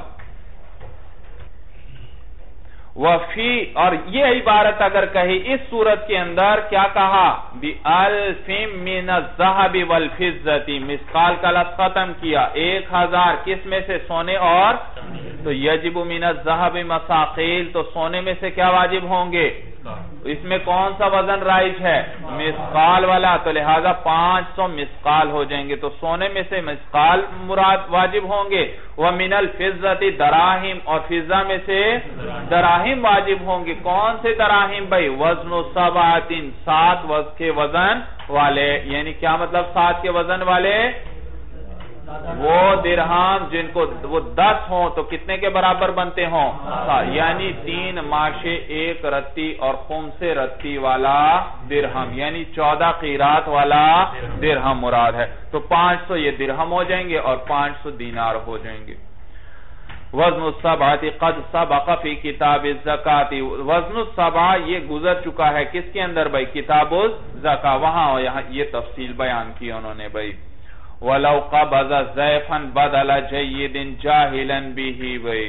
[SPEAKER 1] وفی، اور یہ عبارت اگر کہی اس صورت کے اندر کیا کہا؟ بِأَلْفٍ مِّنَ الذَّهَبِ وَالْفِضَّةِ، مسقال کا لفظ ختم کیا. 1000 کس میں سے؟ سونے اور. تو یجب من الذهب مساقیل، تو سونے میں سے کیا واجب ہوں گے؟ اس میں کون سا وزن رائج ہے؟ مسقال والا. تو لہذا 500 مسقال ہو جائیں گے. تو سونے میں سے مسقال مراد واجب ہوں گے. وَمِنَ الْفِضَّةِ دراہم، اور فضہ میں سے دراہم واجب ہوں گے. کون سے دراہم بھائی؟ وزن 7 7 کے وزن والے. یعنی کیا مطلب 7 کے وزن والے؟ وہ درہم جن کو وہ 10 ہوں تو کتنے کے برابر بنتے ہوں؟ یعنی 3 ماشے 1 رتی اور خمس رتی والا درہم، یعنی 14 قیرات والا درہم مراد ہے. تو 500 یہ درہم ہو جائیں گے اور 500 دینار ہو جائیں گے. وزن السبعۃ قد سبق فی کتاب الزکاۃ، وزن السبع یہ گزر چکا ہے کس کے اندر بھائی؟ کتاب الزکاۃ. وہاں یہ تفصیل بیان کی انہوں نے بھائی. وَلَوْ قَبَضَ زَيْفًا بَدَلَ جَيِّدٍ جَاهِلًا بِهِ. بھائی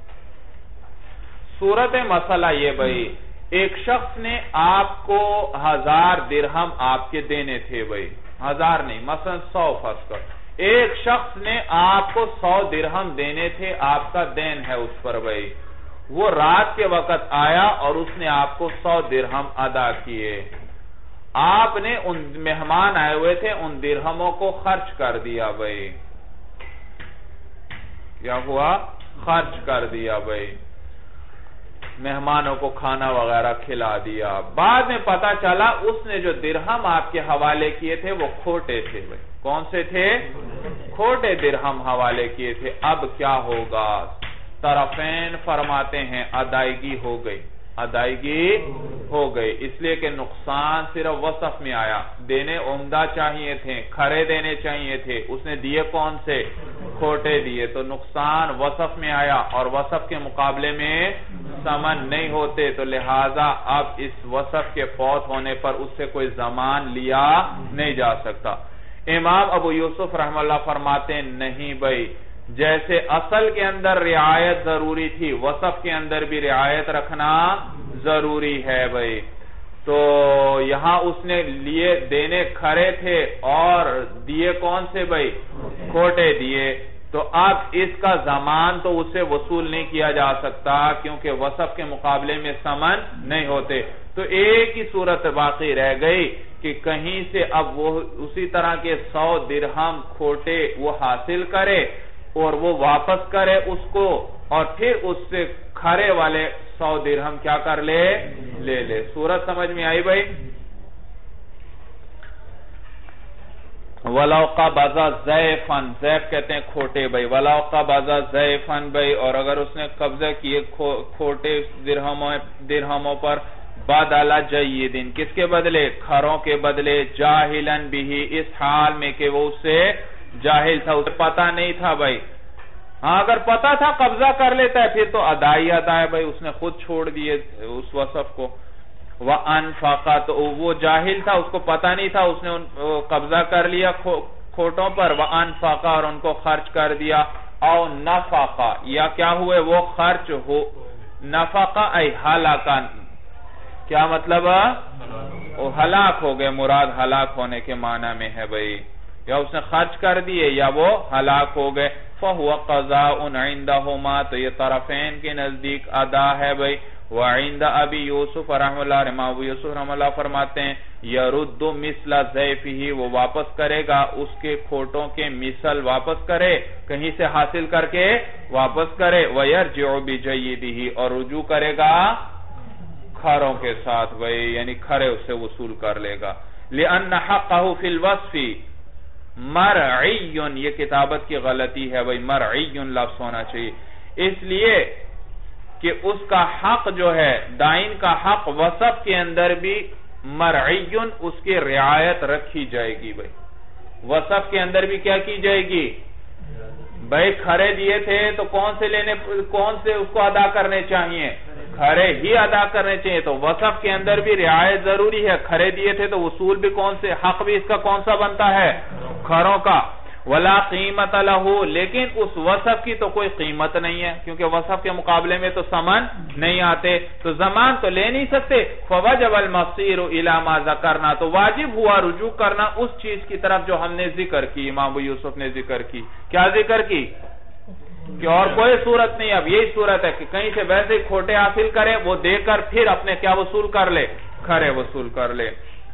[SPEAKER 1] صورت مسئلہ یہ بھائی، ایک شخص نے آپ کو 1000 درہم آپ کے دینے تھے بھائی. 1000 نہیں، مثلا 100 فرض کر. ایک شخص نے آپ کو 100 درہم دینے تھے، آپ کا دین ہے اس پر بھائی. وہ رات کے وقت آیا اور اس نے آپ کو 100 درہم ادا کیے. آپ نے ان مہمان آئے ہوئے تھے ان درہموں کو خرچ کر دیا بھائی. کیا ہوا؟ خرچ کر دیا بھائی. مہمانوں کو کھانا وغیرہ کھلا دیا. بعد میں پتا چلا اس نے جو درہم آپ کے حوالے کیے تھے وہ کھوٹے تھے بھائی. کون سے تھے؟ کھوٹے درہم حوالے کیے تھے. اب کیا ہوگا؟ طرفین فرماتے ہیں ادائیگی ہو گئی. ادائیگی ہو گئی اس لیے کہ نقصان صرف وصف میں آیا. دینے عمدہ چاہیے تھے، کھرے دینے چاہیے تھے، اس نے دیے کون سے؟ کھوٹے دیے. تو نقصان وصف میں آیا اور وصف کے مقابلے میں ثمن نہیں ہوتے، تو لہذا اب اس وصف کے فوت ہونے پر اس سے کوئی ضمان لیا نہیں جا سکتا. امام ابو یوسف رحمہ اللہ فرماتے ہیں نہیں بھائی، جیسے اصل کے اندر رعایت ضروری تھی وصف کے اندر بھی رعایت رکھنا ضروری ہے بھائی. تو یہاں اس نے لیے دینے کھرے تھے اور دیے کون سے بھائی؟ کھوٹے دیے. تو اب اس کا ضمان تو اس سے وصول نہیں کیا جا سکتا کیونکہ وصف کے مقابلے میں ثمن نہیں ہوتے. تو ایک ہی صورت باقی رہ گئی کہ کہیں سے اب وہ اسی طرح کے 100 درہم کھوٹے وہ حاصل کرے اور وہ واپس کرے اس کو اور پھر اس سے کھرے والے 100 درہم کیا کر لے لے صورت سمجھ میں آئی بھائی؟ وَلَوْ قَبَضَ زَيْفًا، زیف کہتے ہیں کھوٹے بھائی، وَلَوْ قَبَضَ زَيْفًا بھائی، اور اگر اس نے قبضہ کیے کھوٹے درہموں پر، بدل جیدن، کس کے بدلے؟ کھروں کے بدلے، جاہلن بھی، اس حال میں کہ وہ اس سے جاہل تھا، اسے پتا نہیں تھا بھائی. ہاں اگر پتا تھا قبضہ کر لیتا ہے پھر تو ادائی ادا ہے بھائی، اس نے خود چھوڑ دیے اس وصف کو. وَأَنْفَقَ، تو وہ جاہل تھا، اس کو پتا نہیں تھا، اس نے قبضہ کر لیا کھوٹوں پر. وَأَنْفَقَ، اور ان کو خرچ کر دیا. او نفق، یا کیا ہوئے وہ خرچ ہو، نفق ای ہلاکا، کیا مطلب؟ وہ ہلاک ہو گئے، مراد ہلاک ہونے کے معنی میں ہے بھئی، یا اس نے خرچ کر دیے یا وہ ہلاک ہو گئے. فَهُوَ قَضَاءٌ عِنْدَهُمَا، تو یہ طرفین کے نزدیک ادا ہے بھئی. وعند ابی یوسف رحمہ اللہ، امام ابو یوسف رحمہ اللہ فرماتے ہیں یرد مثل ضیفہ، وہ واپس کرے گا اس کے کھوٹوں کے مثل، واپس کرے کہیں سے حاصل کر کے واپس کرے. ویرجع بجیدہ، اور رجوع کرے گا کھروں کے ساتھ بھئی، یعنی کھرے اس سے وصول کر لے گا. لأن حقہ فی الوصف مرعی، یہ کتابت کی غلطی ہے بھئی، مرعی لفظ ہونا چاہیے، اس لیے کہ اس کا حق جو ہے دائن کا حق وصف کے اندر بھی مرعیون، اس کی رعایت رکھی جائے گی بھئی. وصف کے اندر بھی کیا کی جائے گی بھئی؟ کھرے دیے تھے تو کون سے اس کو ادا کرنے چاہیے؟ کھرے ہی ادا کرنے چاہیے. تو وصف کے اندر بھی رعایت ضروری ہے. کھرے دیے تھے تو وصول بھی کون سے، حق بھی اس کا کون سا بنتا ہے؟ کھروں کا. وَلَا قِیمَةَ لَهُ، لیکن اس وصف کی تو کوئی قیمت نہیں ہے، کیونکہ وصف کے مقابلے میں تو ثمن نہیں آتے، تو زمان تو لے نہیں سکتے. فَوَجَبَ الْمَصِيرُ إِلَى مَا ذَكَرْنَا، تو واجب ہوا رجوع کرنا اس چیز کی طرف جو ہم نے ذکر کی، امام ابو یوسف نے ذکر کی. کیا ذکر کی؟ کہ اور کوئی صورت نہیں، اب یہی صورت ہے کہ کہیں سے ویسے کھوٹے حاصل کرے، وہ دے کر پھر اپنے کیا وصول کر لے؟ کھرے وصول کر لے.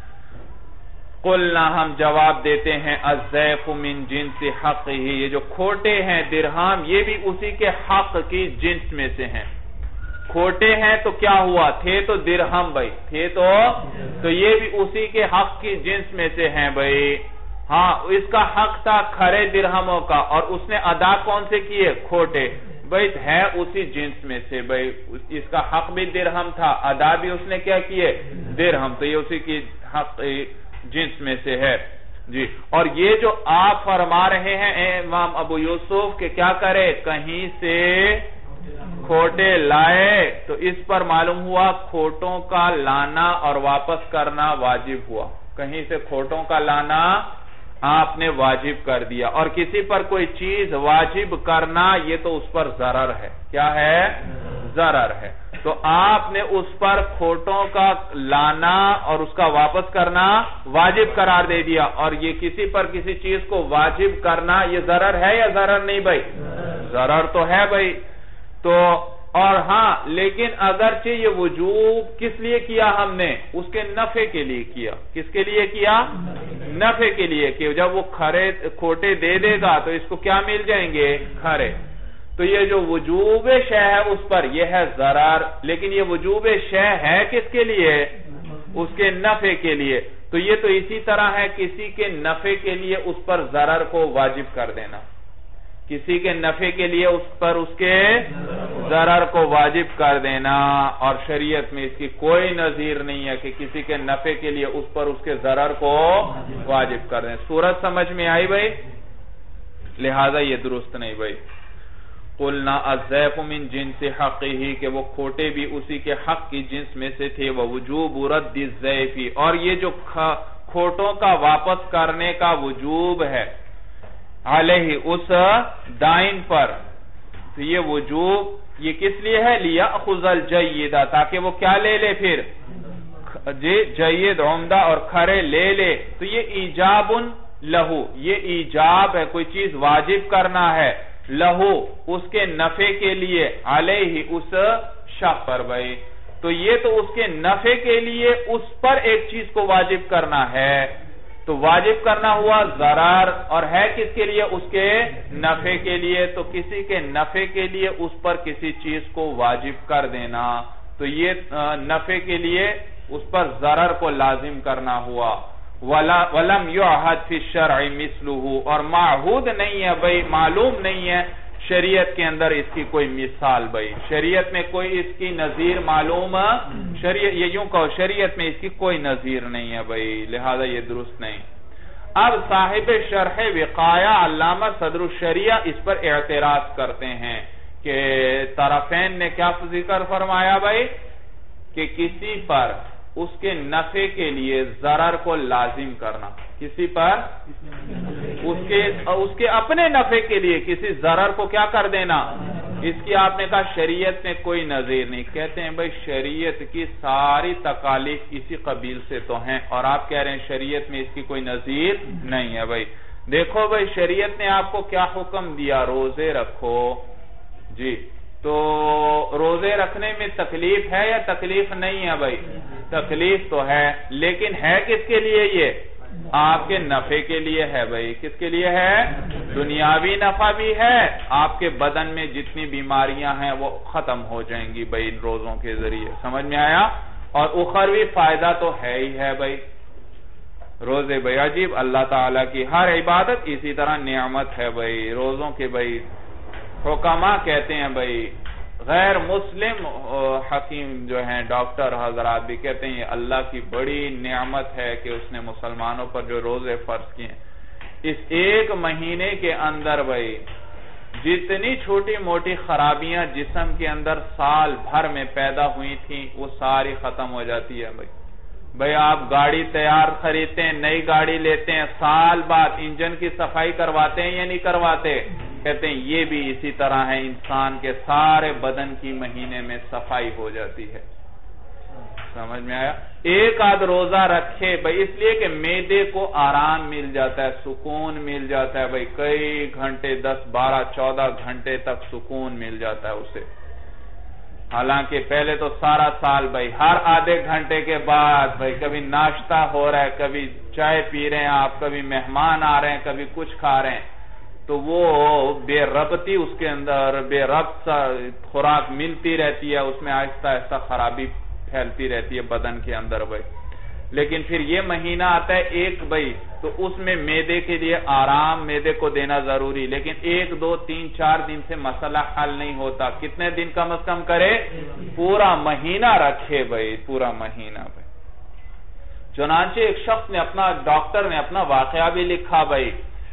[SPEAKER 1] قلنا، ہم جواب دیتے ہیں الزیف من جنس حقہ، یہ جو کھوٹے ہیں درہم یہ بھی اسی کے حق کی جنس میں سے ہیں. کھوٹے ہیں تو کیا ہوا؟ تھے تو درہم بھائی، تھے تو یہ بھی اسی کے حق کی جنس میں سے ہیں بھائی. ہاں اس کا حق تھا کھرے درہموں کا، اور اس نے ادا کون سے کیے؟ کھوٹے بھائی، ہے اسی جنس میں سے بھائی. اس کا حق بھی درہم تھا، ادا بھی اس نے کیا کیے؟ درہم. تو یہ اسی کی حق جنس میں سے ہے جی. اور یہ جو آپ فرما رہے ہیں امام ابو یوسف کہ کیا کرے، کہیں سے کھوٹے لائے، تو اس پر معلوم ہوا کھوٹوں کا لانا اور واپس کرنا واجب ہوا. کہیں سے کھوٹوں کا لانا آپ نے واجب کر دیا، اور کسی پر کوئی چیز واجب کرنا یہ تو اس پر ضرر ہے. کیا ہے؟ ضرر ہے. تو آپ نے اس پر کھوٹوں کا لانا اور اس کا واپس کرنا واجب قرار دے دیا، اور یہ کسی پر کسی چیز کو واجب کرنا یہ ضرر ہے یا ضرر نہیں بھائی؟ ضرر تو ہے بھائی. تو اور ہاں لیکن اگرچہ یہ وجوب کس لیے کیا ہم نے؟ اس کے نفع کے لیے کیا. کس کے لیے کیا؟ نفع کے لیے، کہ جب وہ کھوٹے دے دے گا تو اس کو کیا مل جائیں گے؟ کھرے. تو یہ جو وجوب شے ہے اس پر یہ ہے ضرر، لیکن یہ وجوب شے ہے کس کے لیے؟ اس کے نفع کے لیے. تو یہ تو اسی طرح ہے کسی کے نفع کے لیے اس پر ضرر کو واجب کر دینا، کسی کے نفع کے لیے اس پر اس کے ضرر کو واجب کر دینا. اور شریعت میں اس کی کوئی نظیر نہیں ہے کہ کسی کے نفع کے لیے اس پر اس کے ضرر کو واجب کر دیں. صورت سمجھ میں آئی بھائی؟ لہذا یہ درست نہیں بھائی. قلنا الزیف من جنس حقہ، کہ وہ کھوٹے بھی اسی کے حق کی جنس میں سے تھے. ووجوب رد الزیف، اور یہ جو کھوٹوں کا واپس کرنے کا وجوب ہے علیہ اس دائن پر، تو یہ وجوب یہ کس لیے ہے؟ لیأخذ الجید، تاکہ وہ کیا لے لے پھر؟ جید عمدہ اور کھرے لے لے. تو یہ ایجاب لہو، یہ ایجاب ہے، کوئی چیز واجب کرنا ہے لہو اس کے نفع کے لیے، علیہ اس شخص پر بھائی. تو یہ تو اس کے نفع کے لیے اس پر ایک چیز کو واجب کرنا ہے، تو واجب کرنا ہوا ضرر، اور ہے کس کے لیے؟ اس کے نفع کے لیے. تو کسی کے نفع کے لیے اس پر کسی چیز کو واجب کر دینا، تو یہ نفع کے لیے اس پر ضرر کو لازم کرنا ہوا. وَلَمْ يُعْهَدْ فِي الشَّرْعِ مِثْلُهُ، اور معہود نہیں ہے بھئی، معلوم نہیں ہے شریعت کے اندر اس کی کوئی مثال بھئی، شریعت میں کوئی اس کی نظیر معلوم، شریعت یہ یوں کہو شریعت میں اس کی کوئی نظیر نہیں ہے بھئی، لہذا یہ درست نہیں. اب صاحب شرح وقایہ علامہ صدر الشریعہ اس پر اعتراض کرتے ہیں کہ طرفین نے کیا ذکر فرمایا بھئی کہ کسی پر اس کے نفع کے لیے ضرر کو لازم کرنا، کسی پر اس کے اپنے نفع کے لیے کسی ضرر کو کیا کر دینا، اس کی آپ نے کہا شریعت میں کوئی نظیر نہیں. کہتے ہیں بھئی شریعت کی ساری تکالیف اسی قبیل سے تو ہیں، اور آپ کہہ رہے ہیں شریعت میں اس کی کوئی نظیر نہیں ہے. بھئی دیکھو بھئی شریعت نے آپ کو کیا حکم دیا، روزے رکھو جی، تو روزے رکھنے میں تکلیف ہے یا تکلیف نہیں ہے بھئی؟ تکلیف تو ہے، لیکن ہے کس کے لیے؟ یہ آپ کے نفع کے لیے ہے بھئی. کس کے لیے ہے؟ دنیاوی نفع بھی ہے، آپ کے بدن میں جتنی بیماریاں ہیں وہ ختم ہو جائیں گی بھئی ان روزوں کے ذریعے. سمجھ میں آیا؟ اور اخروی فائدہ تو ہے ہی ہے بھئی. روزے بھئی عجیب، اللہ تعالیٰ کی ہر عبادت اسی طرح نعمت ہے بھئی. روزوں کے بھئی حکماء کہتے ہیں بھئی، غیر مسلم حکیم جو ہیں ڈاکٹر حضرات بھی کہتے ہیں یہ اللہ کی بڑی نعمت ہے کہ اس نے مسلمانوں پر جو روزے فرض کیے. اس ایک مہینے کے اندر بھئی جتنی چھوٹی موٹی خرابیاں جسم کے اندر سال بھر میں پیدا ہوئی تھیں وہ ساری ختم ہو جاتی ہے بھئی. بھئی آپ گاڑی تیار خریدتے ہیں، نئی گاڑی لیتے ہیں، سال بعد انجن کی صفائی کرواتے ہیں یا نہیں کرواتے؟ کہتے ہیں یہ بھی اسی طرح ہے، انسان کے سارے بدن کی مہینے میں صفائی ہو جاتی ہے. سمجھ میں آیا؟ ایک آدھ روزہ رکھے بھئی، اس لیے کہ معدے کو آرام مل جاتا ہے، سکون مل جاتا ہے بھئی، کئی گھنٹے 10 12 14 گھنٹے تک سکون مل جاتا ہے اسے. حالانکہ پہلے تو سارا سال بھئی ہر آدھے گھنٹے کے بعد بھئی کبھی ناشتہ ہو رہا ہے، کبھی چائے پی رہے ہیں آپ، کبھی مہمان آ رہے ہیں، کبھی کچھ کھا رہے ہیں، تو وہ بے ربطی اس کے اندر بے ربط سا خوراک ملتی رہتی ہے، اس میں آہستہ آہستہ خرابی پھیلتی رہتی ہے بدن کے اندر بھئی. لیکن پھر یہ مہینہ آتا ہے ایک بھئی، تو اس میں معدے کے لیے آرام معدے کو دینا ضروری، لیکن 1 2 3 4 دن سے مسئلہ حل نہیں ہوتا. کتنے دن کم از کم کرے؟ پورا مہینہ رکھے بھئی، پورا مہینہ بھئی. چنانچہ ایک شخص نے ڈاکٹر نے اپنا واقعہ بھی لکھا بھئی.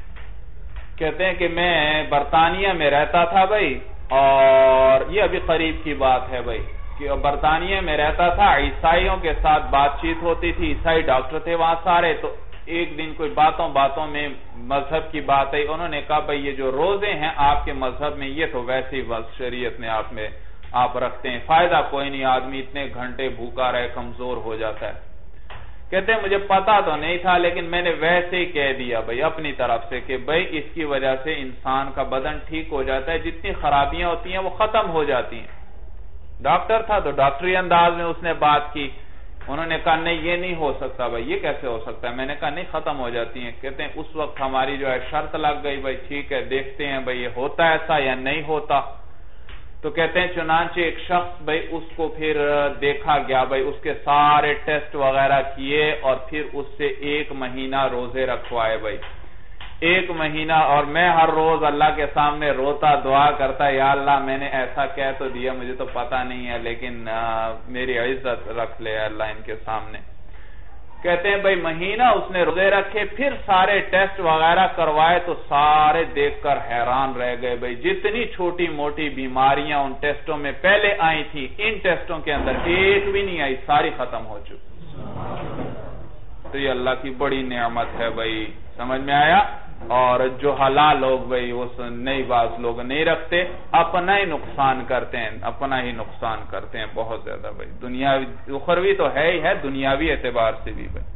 [SPEAKER 1] کہتے ہیں کہ میں برطانیہ میں رہتا تھا بھئی، اور یہ ابھی قریب کی بات ہے بھئی کہ برطانیہ میں رہتا تھا، عیسائیوں کے ساتھ بات چیت ہوتی تھی، عیسائی ڈاکٹر تھے وہاں سارے. تو ایک دن کوئی باتوں میں مذہب کی بات ہے، انہوں نے کہا بھئی یہ جو روزے ہیں آپ کے مذہب میں یہ تو ویسے ہی بس شریعت نے آپ رکھتے ہیں، فائدہ کوئی نہیں، آدمی اتنے گھنٹے بھوکا رہے کمزور ہو جاتا ہے. کہتے ہیں مجھے پتا تو نہیں تھا، لیکن میں نے ویسے ہی کہہ دیا بھئی اپنی طرف سے کہ بھئی اس کی وجہ سے انسان کا بدن ٹھیک ہو جاتا ہے، جتنی خرابیاں ہوتی ہیں وہ ختم ہو جاتی ہیں. ڈاکٹر تھا تو ڈاکٹری انداز میں اس نے بات کی. انہوں نے کہا نہیں یہ نہیں ہو سکتا بھئی، یہ کیسے ہو سکتا ہے؟ میں نے کہا نہیں ختم ہو جاتی ہیں. کہتے ہیں اس وقت ہماری جو ہے شرط لگ گئی بھئی ٹھیک ہے دیکھتے ہیں بھئی یہ ہوتا ہے ایسا یا نہیں ہوتا. تو کہتے ہیں چنانچہ ایک شخص بھئی اس کو پھر دیکھا گیا بھئی، اس کے سارے ٹیسٹ وغیرہ کیے اور پھر اس سے 1 مہینہ روزے رکھوائے بھئی. 1 مہینہ، اور میں ہر روز اللہ کے سامنے روتا دعا کرتا یا اللہ میں نے ایسا کہہ تو دیا، مجھے تو پتا نہیں ہے، لیکن میری عزت رکھ لے اللہ ان کے سامنے. کہتے ہیں بھئی مہینہ اس نے روزے رکھے، پھر سارے ٹیسٹ وغیرہ کروائے تو سارے دیکھ کر حیران رہ گئے بھئی جتنی چھوٹی موٹی بیماریاں ان ٹیسٹوں میں پہلے آئی تھی ان ٹیسٹوں کے اندر ایک بھی نہیں آئی، ساری ختم ہو چکی. تو یہ اللہ کی بڑی نعمت ہے بھئی. سمجھ میں آیا؟ اور جو حلال لوگ بھئی وہ نئی باز لوگ نہیں رکھتے، اپنا ہی نقصان کرتے ہیں، اپنا ہی نقصان کرتے ہیں بہت زیادہ بھئی. دنیاوی اخروی تو ہے ہی ہے، دنیاوی اعتبار سے بھی بھئی.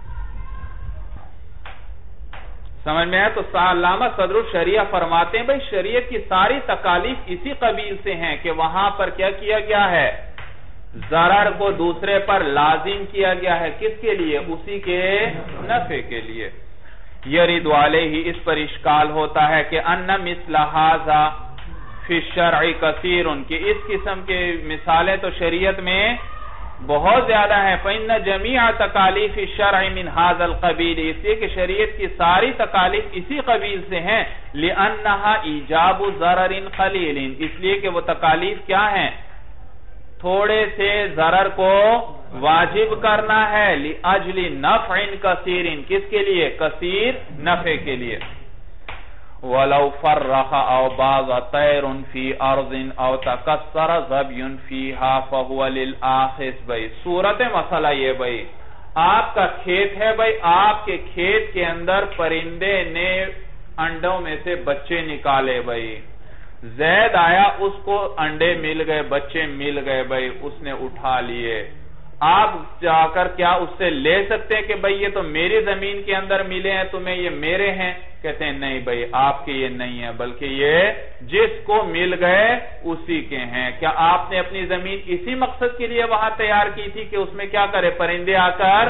[SPEAKER 1] سمجھ میں آیا؟ تو علامہ صدر الشریعہ فرماتے ہیں بھئی شریعت کی ساری تکالیف اسی قبیل سے ہیں کہ وہاں پر کیا کیا گیا ہے؟ ضرر کو دوسرے پر لازم کیا گیا ہے، کس کے لیے؟ اسی کے نفع کے لیے. یرید علیہ، اس پر اشکال ہوتا ہے کہ ان مثل ھذا فی الشرع کثیر، کہ اس قسم کے مثالیں تو شریعت میں بہت زیادہ ہیں. فإن جمیع تکالیف الشرع من ھذا القبیل، اس لیے کہ شریعت کی ساری تکالیف اسی قبیل سے ہیں. لأنها ایجاب ضرر قلیل، اس لیے کہ وہ تکالیف کیا ہیں؟ تھوڑے سے ضرر کو واجب کرنا ہے. لأجل نفع کثیر، کس کے لیے؟ کثیر نفع کے لیے. وَلَوْ فَرَّخَ أَوْ بَاغَ طَيْرٌ فِي أَرْضٍ أَوْ تَكَسَّرَ ظَبْيٌ فِيهَا فَهُوَ لِلْآخِذِ. بھئی صورت مسئلہ یہ بھئی، آپ کا کھیت ہے بھئی، آپ کے کھیت کے اندر پرندے نے انڈوں میں سے بچے نکالے بھئی. زید آیا، اس کو انڈے مل گئے، بچے مل گئے بھئی، اس نے اٹھا لیے. آپ جا کر کیا اس سے لے سکتے ہیں کہ بھئی یہ تو میری زمین کے اندر ملے ہیں، تمہیں یہ میرے ہیں؟ کہتے ہیں نہیں بھئی، آپ کے یہ نہیں ہے، بلکہ یہ جس کو مل گئے اسی کے ہیں. کیا آپ نے اپنی زمین اسی مقصد کے لیے وہاں تیار کی تھی کہ اس میں کیا کرے؟ پرندے آ کر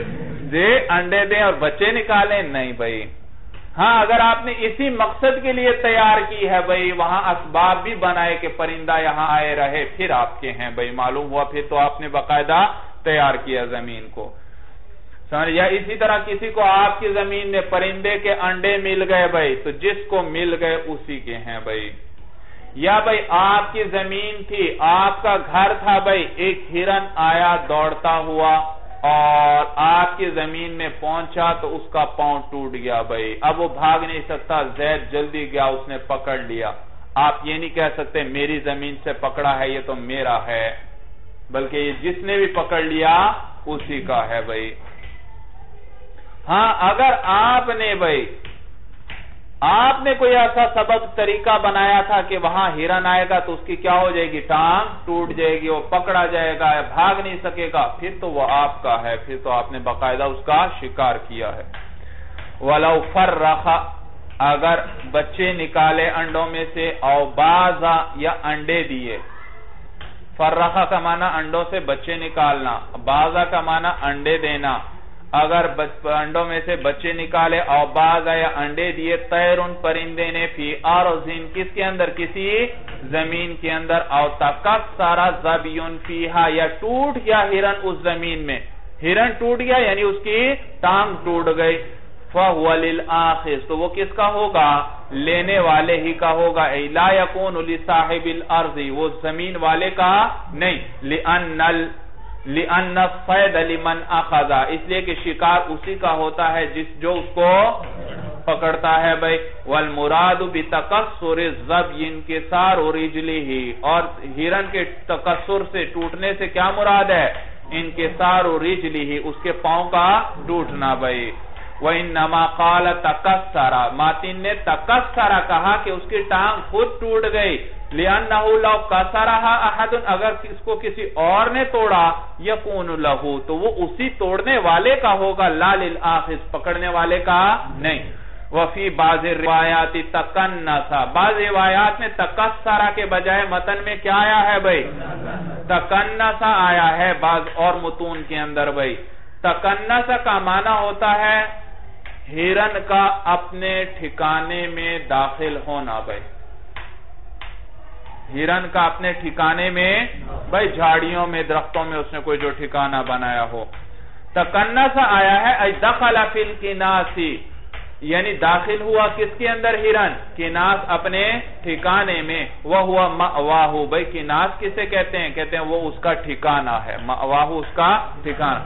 [SPEAKER 1] انڈے دیں اور بچے نکالیں؟ نہیں بھئی. ہاں، اگر آپ نے اسی مقصد کے لیے تیار کی ہے بھئی، وہاں اسباب بھی بنائے کہ پرندہ یہاں آئے رہے، پھر آپ کے ہیں بھئی، معلوم ہوا پھر تو آپ نے باقاعدہ تیار کیا زمین کو. یا اسی طرح کسی کو آپ کی زمین میں پرندے کے انڈے مل گئے بھئی، تو جس کو مل گئے اسی کے ہیں بھئی. یا بھئی آپ کی زمین تھی، آپ کا گھر تھا بھئی، ایک ہرن آیا دوڑتا ہوا اور آپ کی زمین میں پہنچا تو اس کا پاؤں ٹوٹ گیا بھئی. اب وہ بھاگ نہیں سکتا، زید جلدی گیا، اس نے پکڑ لیا. آپ یہ نہیں کہہ سکتے میری زمین سے پکڑا ہے یہ تو میرا ہے، بلکہ یہ جس نے بھی پکڑ لیا اسی کا ہے بھئی. ہاں، اگر آپ نے کوئی ایسا سبب طریقہ بنایا تھا کہ وہاں ہرن آئے گا تو اس کی کیا ہو جائے گی؟ ٹانگ ٹوٹ جائے گی، وہ پکڑا جائے گا، بھاگ نہیں سکے گا، پھر تو وہ آپ کا ہے، پھر تو آپ نے باقاعدہ اس کا شکار کیا ہے. وَلَوْ فَرَّخَ، اگر بچے نکالے انڈوں میں سے، او بازا، یا انڈے دیے. فرخا کا معنی انڈوں سے بچے نکالنا، بازا کا معنی انڈے دینا. اگر انڈوں میں سے بچے نکالے، او بازا یا انڈے دیے، طیرن پرندے نے، فی ارضٍ کس کے اندر؟ کسی زمین کے اندر، او تکسر ظبی فیہا، یا ٹوٹ گیا ہرن اس زمین میں. ہرن ٹوٹ گیا یعنی اس کی ٹانگ ٹوٹ گئی. فَهُوَ لِلْآخِذِ، تو وہ کس کا ہوگا؟ لینے والے ہی کا ہوگا. لا يَكُونُ لِصَاحِبِ الْأَرْضِ، وہ زمین والے کا نہیں. لِأَنَّ الصَّيْدَ لِمَنْ أَخَذَ، اس لیے کہ شکار اسی کا ہوتا ہے جو اس کو پکڑتا ہے بھئی. وَالْمُرَادُ بِتَقَصُّرِ الظَّبْيِ انْكِسَارُ رِجْلِهِ، اور ہرن کے تکسر سے، ٹوٹنے سے کیا مراد ہے؟ انکسار رجلہ، اس کے پاؤں کا ٹوٹنا بھئی. وَإِنَّمَا قَالَ تَكَسَّرَ، ماتن نے تکسر کہا کہ اس کی ٹانگ خود ٹوٹ گئی. لِأَنَّهُ لَوْ كَسَرَهَا أَحَدٌ، اگر اس کو کسی اور نے توڑا، يَكُونُ لَهُ، تو وہ اسی توڑنے والے کا ہوگا، لَا لِلْآخِذ، پکڑنے والے کا نہیں. وفی بعض روایات تکنسا، بعض روایات میں تکسرا کے بجائے متن میں کیا آیا ہے بھئی؟ تکنسا آیا ہے بعض اور متون کے اندر بھئی. تکنسا کا معنی ہوتا ہے ہرن کا اپنے ٹھکانے میں داخل ہونا بھئی. ہرن کا اپنے ٹھکانے میں بھئی، جھاڑیوں میں، درختوں میں اس نے کوئی جو ٹھکانہ بنایا ہو. تکنسا آیا ہے ای دخل فی الکناسی، یعنی داخل ہوا کس کے اندر؟ ہرن، کناس اپنے ٹھکانے میں. وَهُوَ مَأْوَاهُ، بھئی کناس کسے کہتے ہیں؟ کہتے ہیں وہ اس کا ٹھکانہ ہے، مأواہ اس کا ٹھکانہ.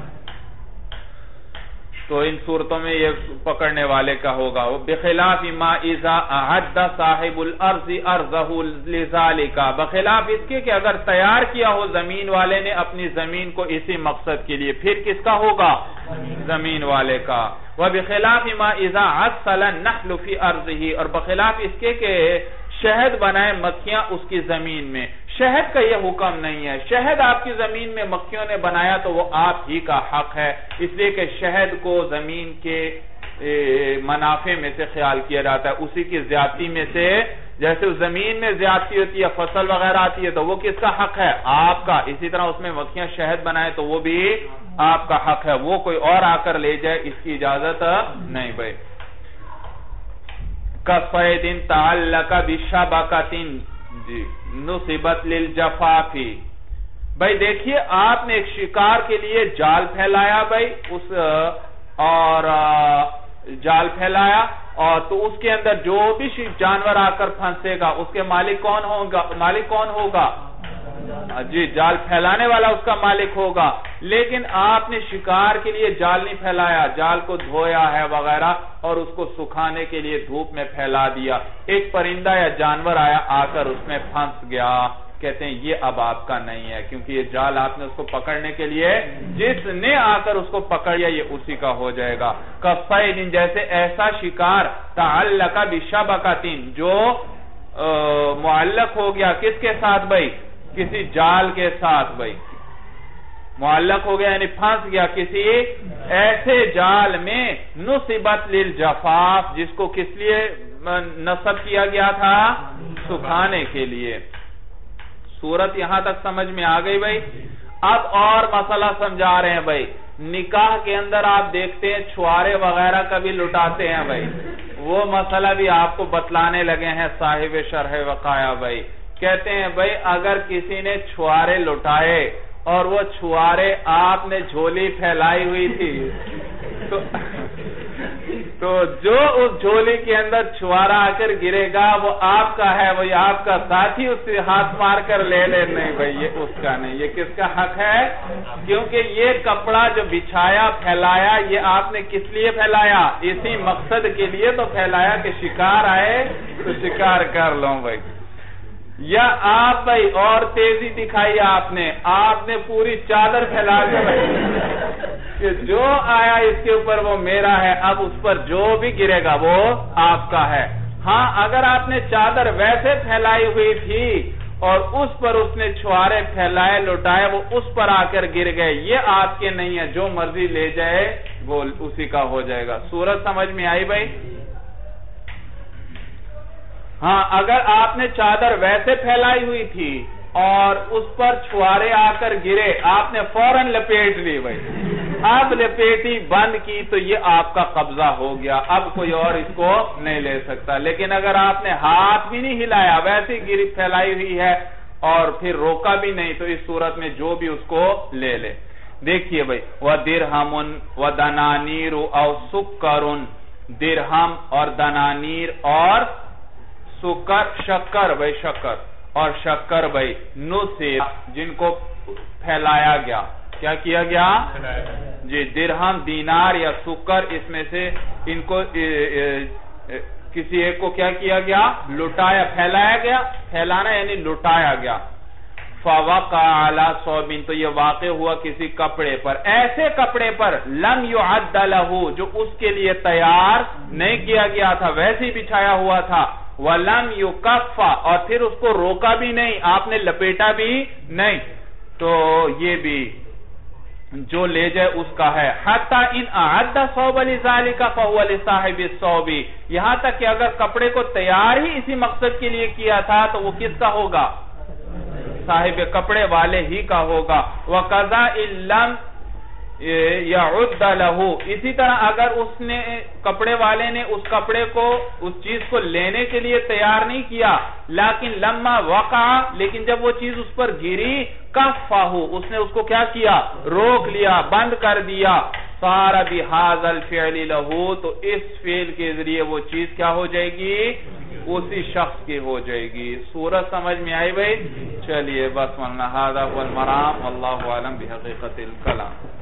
[SPEAKER 1] تو ان صورتوں میں یہ پکڑنے والے کا ہوگا. بخلاف ما اذا اعد صاحب الارض ارضه لذلك، بخلاف اس کے کہ اگر تیار کیا ہو زمین والے نے اپنی زمین کو اسی مقصد کے لیے، پھر کس کا ہوگا؟ زمین والے کا. وبخلاف ما اذا عسل النحل في ارضه، اور بخلاف اس کے کہ شہد بنائے مکھیاں اس کی زمین میں. شہد کا یہ حکم نہیں ہے، شہد آپ کی زمین میں مکھیوں نے بنایا تو وہ آپ ہی کا حق ہے، اس لیے کہ شہد کو زمین کے منافع میں سے خیال کیا جاتا ہے، اسی کی زیادتی میں سے جیسے اس زمین میں زیادتی ہوتی ہے، فصل وغیرہ آتی ہے تو وہ کس کا حق ہے؟ آپ کا. اسی طرح اس میں مکھیاں شہد بنائے تو وہ بھی آپ کا حق ہے، وہ کوئی اور آ کر لے جائے اس کی اجازت نہیں بھائی. کَصَيْدٍ تَعَلَّقَ بِشَبَكَةٍ نُصِبَتْ لِلْجَفَافِ. بھائی دیکھیے آپ نے ایک شکار کے لیے جال پھیلایا بھائی، اور جال پھیلایا، اور تو اس کے اندر جو بھی جانور آ کر پھنسے گا اس کے مالک کون ہوگا؟ جی، جال پھیلانے والا اس کا مالک ہوگا. لیکن آپ نے شکار کے لیے جال نہیں پھیلایا، جال کو دھویا ہے وغیرہ اور اس کو سکھانے کے لیے دھوپ میں پھیلا دیا. ایک پرندہ یا جانور آیا، آ کر اس میں پھنس گیا، کہتے ہیں یہ اب آپ کا نہیں ہے، کیونکہ یہ جال آپ نے اس کو پکڑنے کے لیے، جس نے آ کر اس کو پکڑ لیا یہ اسی کا ہو جائے گا. کَصَيْدٍ جیسے ایسا شکار تَعَلَّقَ بِشَبَكَةٍ جو معلق ہو گیا کس کے ساتھ بھائی؟ کسی جال کے ساتھ بھائی. معلق ہو گیا یعنی پھنس گیا کسی ایسے جال میں، نُصِبَتْ لِلْجَفَافِ جس کو کس لیے نصب کیا گیا تھا؟ سکھانے کے لیے. صورت یہاں تک سمجھ میں آ گئی بھائی. اب اور مسئلہ سمجھا رہے ہیں بھائی. نکاح کے اندر آپ دیکھتے ہیں چھوارے وغیرہ کبھی لٹاتے ہیں بھائی، وہ مسئلہ بھی آپ کو بتلانے لگے ہیں صاحب شرح وقایہ بھائی. کہتے ہیں بھائی اگر کسی نے چھوارے لٹائے اور وہ چھوارے آپ نے جھولی پھیلائی ہوئی تھی تو جو اس جھولی کے اندر چھوارا آ کر گرے گا وہ آپ کا ہے، وہی آپ کا ساتھی اس سے ہاتھ مار کر لے لے. نہیں بھائی یہ اس کا نہیں، یہ کس کا حق ہے؟ کیونکہ یہ کپڑا جو بچھایا پھیلایا یہ آپ نے کس لیے پھیلایا؟ اسی مقصد کے لیے تو پھیلایا کہ شکار آئے تو شکار کر لوں بھائی. یا آپ بھائی اور تیزی دکھائی آپ نے پوری چادر پھیلا کے کہ جو آیا اس کے اوپر وہ میرا ہے، اب اس پر جو بھی گرے گا وہ آپ کا ہے. ہاں اگر آپ نے چادر ویسے پھیلائی ہوئی تھی اور اس پر اس نے چھوارے پھیلائے لٹائے، وہ اس پر آ کر گر گئے، یہ آپ کے نہیں ہے، جو مرضی لے جائے وہ اسی کا ہو جائے گا. صورت سمجھ میں آئی بھائی؟ ہاں اگر آپ نے چادر ویسے پھیلائی ہوئی تھی اور اس پر چھوارے آ کر گرے، آپ نے فوراً لپیٹ لی بھائی، اب لپیٹی بند کی تو یہ آپ کا قبضہ ہو گیا، اب کوئی اور اس کو نہیں لے سکتا. لیکن اگر آپ نے ہاتھ بھی نہیں ہلایا، ویسے گری پھیلائی ہوئی ہے اور پھر روکا بھی نہیں، تو اس صورت میں جو بھی اس کو لے لے. دیکھیے بھائی وَدِرْهَمٌ وَدَنَانِيرُ أَوْ سُكَّرٌ، درہم اور دنانیر اور شکر بھائی، شکر اور شکر بھائی، نُصِب جن کو پھیلایا گیا. کیا کیا گیا؟ جی درہم، دینار یا سکر، اس میں سے ان کو کسی ایک کو کیا کیا گیا؟ لٹایا، پھیلایا گیا، پھیلانا یعنی لٹایا گیا. فَوَقَعَ عَلَى صَوْبٍ تو یہ واقع ہوا کسی کپڑے پر، ایسے کپڑے پر لَمْ يُعَدَّ لَهُ جو اس کے لیے تیار نہیں کیا گیا تھا، ویسے ہی بچھایا ہوا تھا. وَلَمْ يُكَفَّ اور پھر اس کو روکا بھی نہیں، آپ نے لپیٹا بھی نہیں، تو یہ بھی جو لے جائے اس کا ہے. حَتَّى إِنْ أَعَدَّ صَوْبَ لِذَلِكَ فَهُوَ لِصَاحِبِ الصَّوْبِ یہاں تک کہ اگر کپڑے کو تیار ہی اسی مقصد کے لیے کیا تھا تو وہ کس کا ہوگا؟ صاحب کپڑے والے ہی کا ہوگا. وَقَضَى إِلَّمْ يَعُدَّ لَهُ اسی طرح اگر اس نے کپڑے والے نے اس کپڑے کو اس چیز کو لینے کے لیے تیار نہیں کیا، لیکن لما وقع لیکن جب وہ چیز اس پر گری، کفّہ اس نے اس کو کیا کیا؟ روک لیا، بند کر دیا. صار بهذا الفعل له تو اس فعل کے ذریعے وہ چیز کیا ہو جائے گی؟ اسی شخص کی ہو جائے گی. صورت سمجھ میں آئی بھائی؟ چلیے بس ولنا هذا هو المرام والله اعلم بحقیقت الکلام.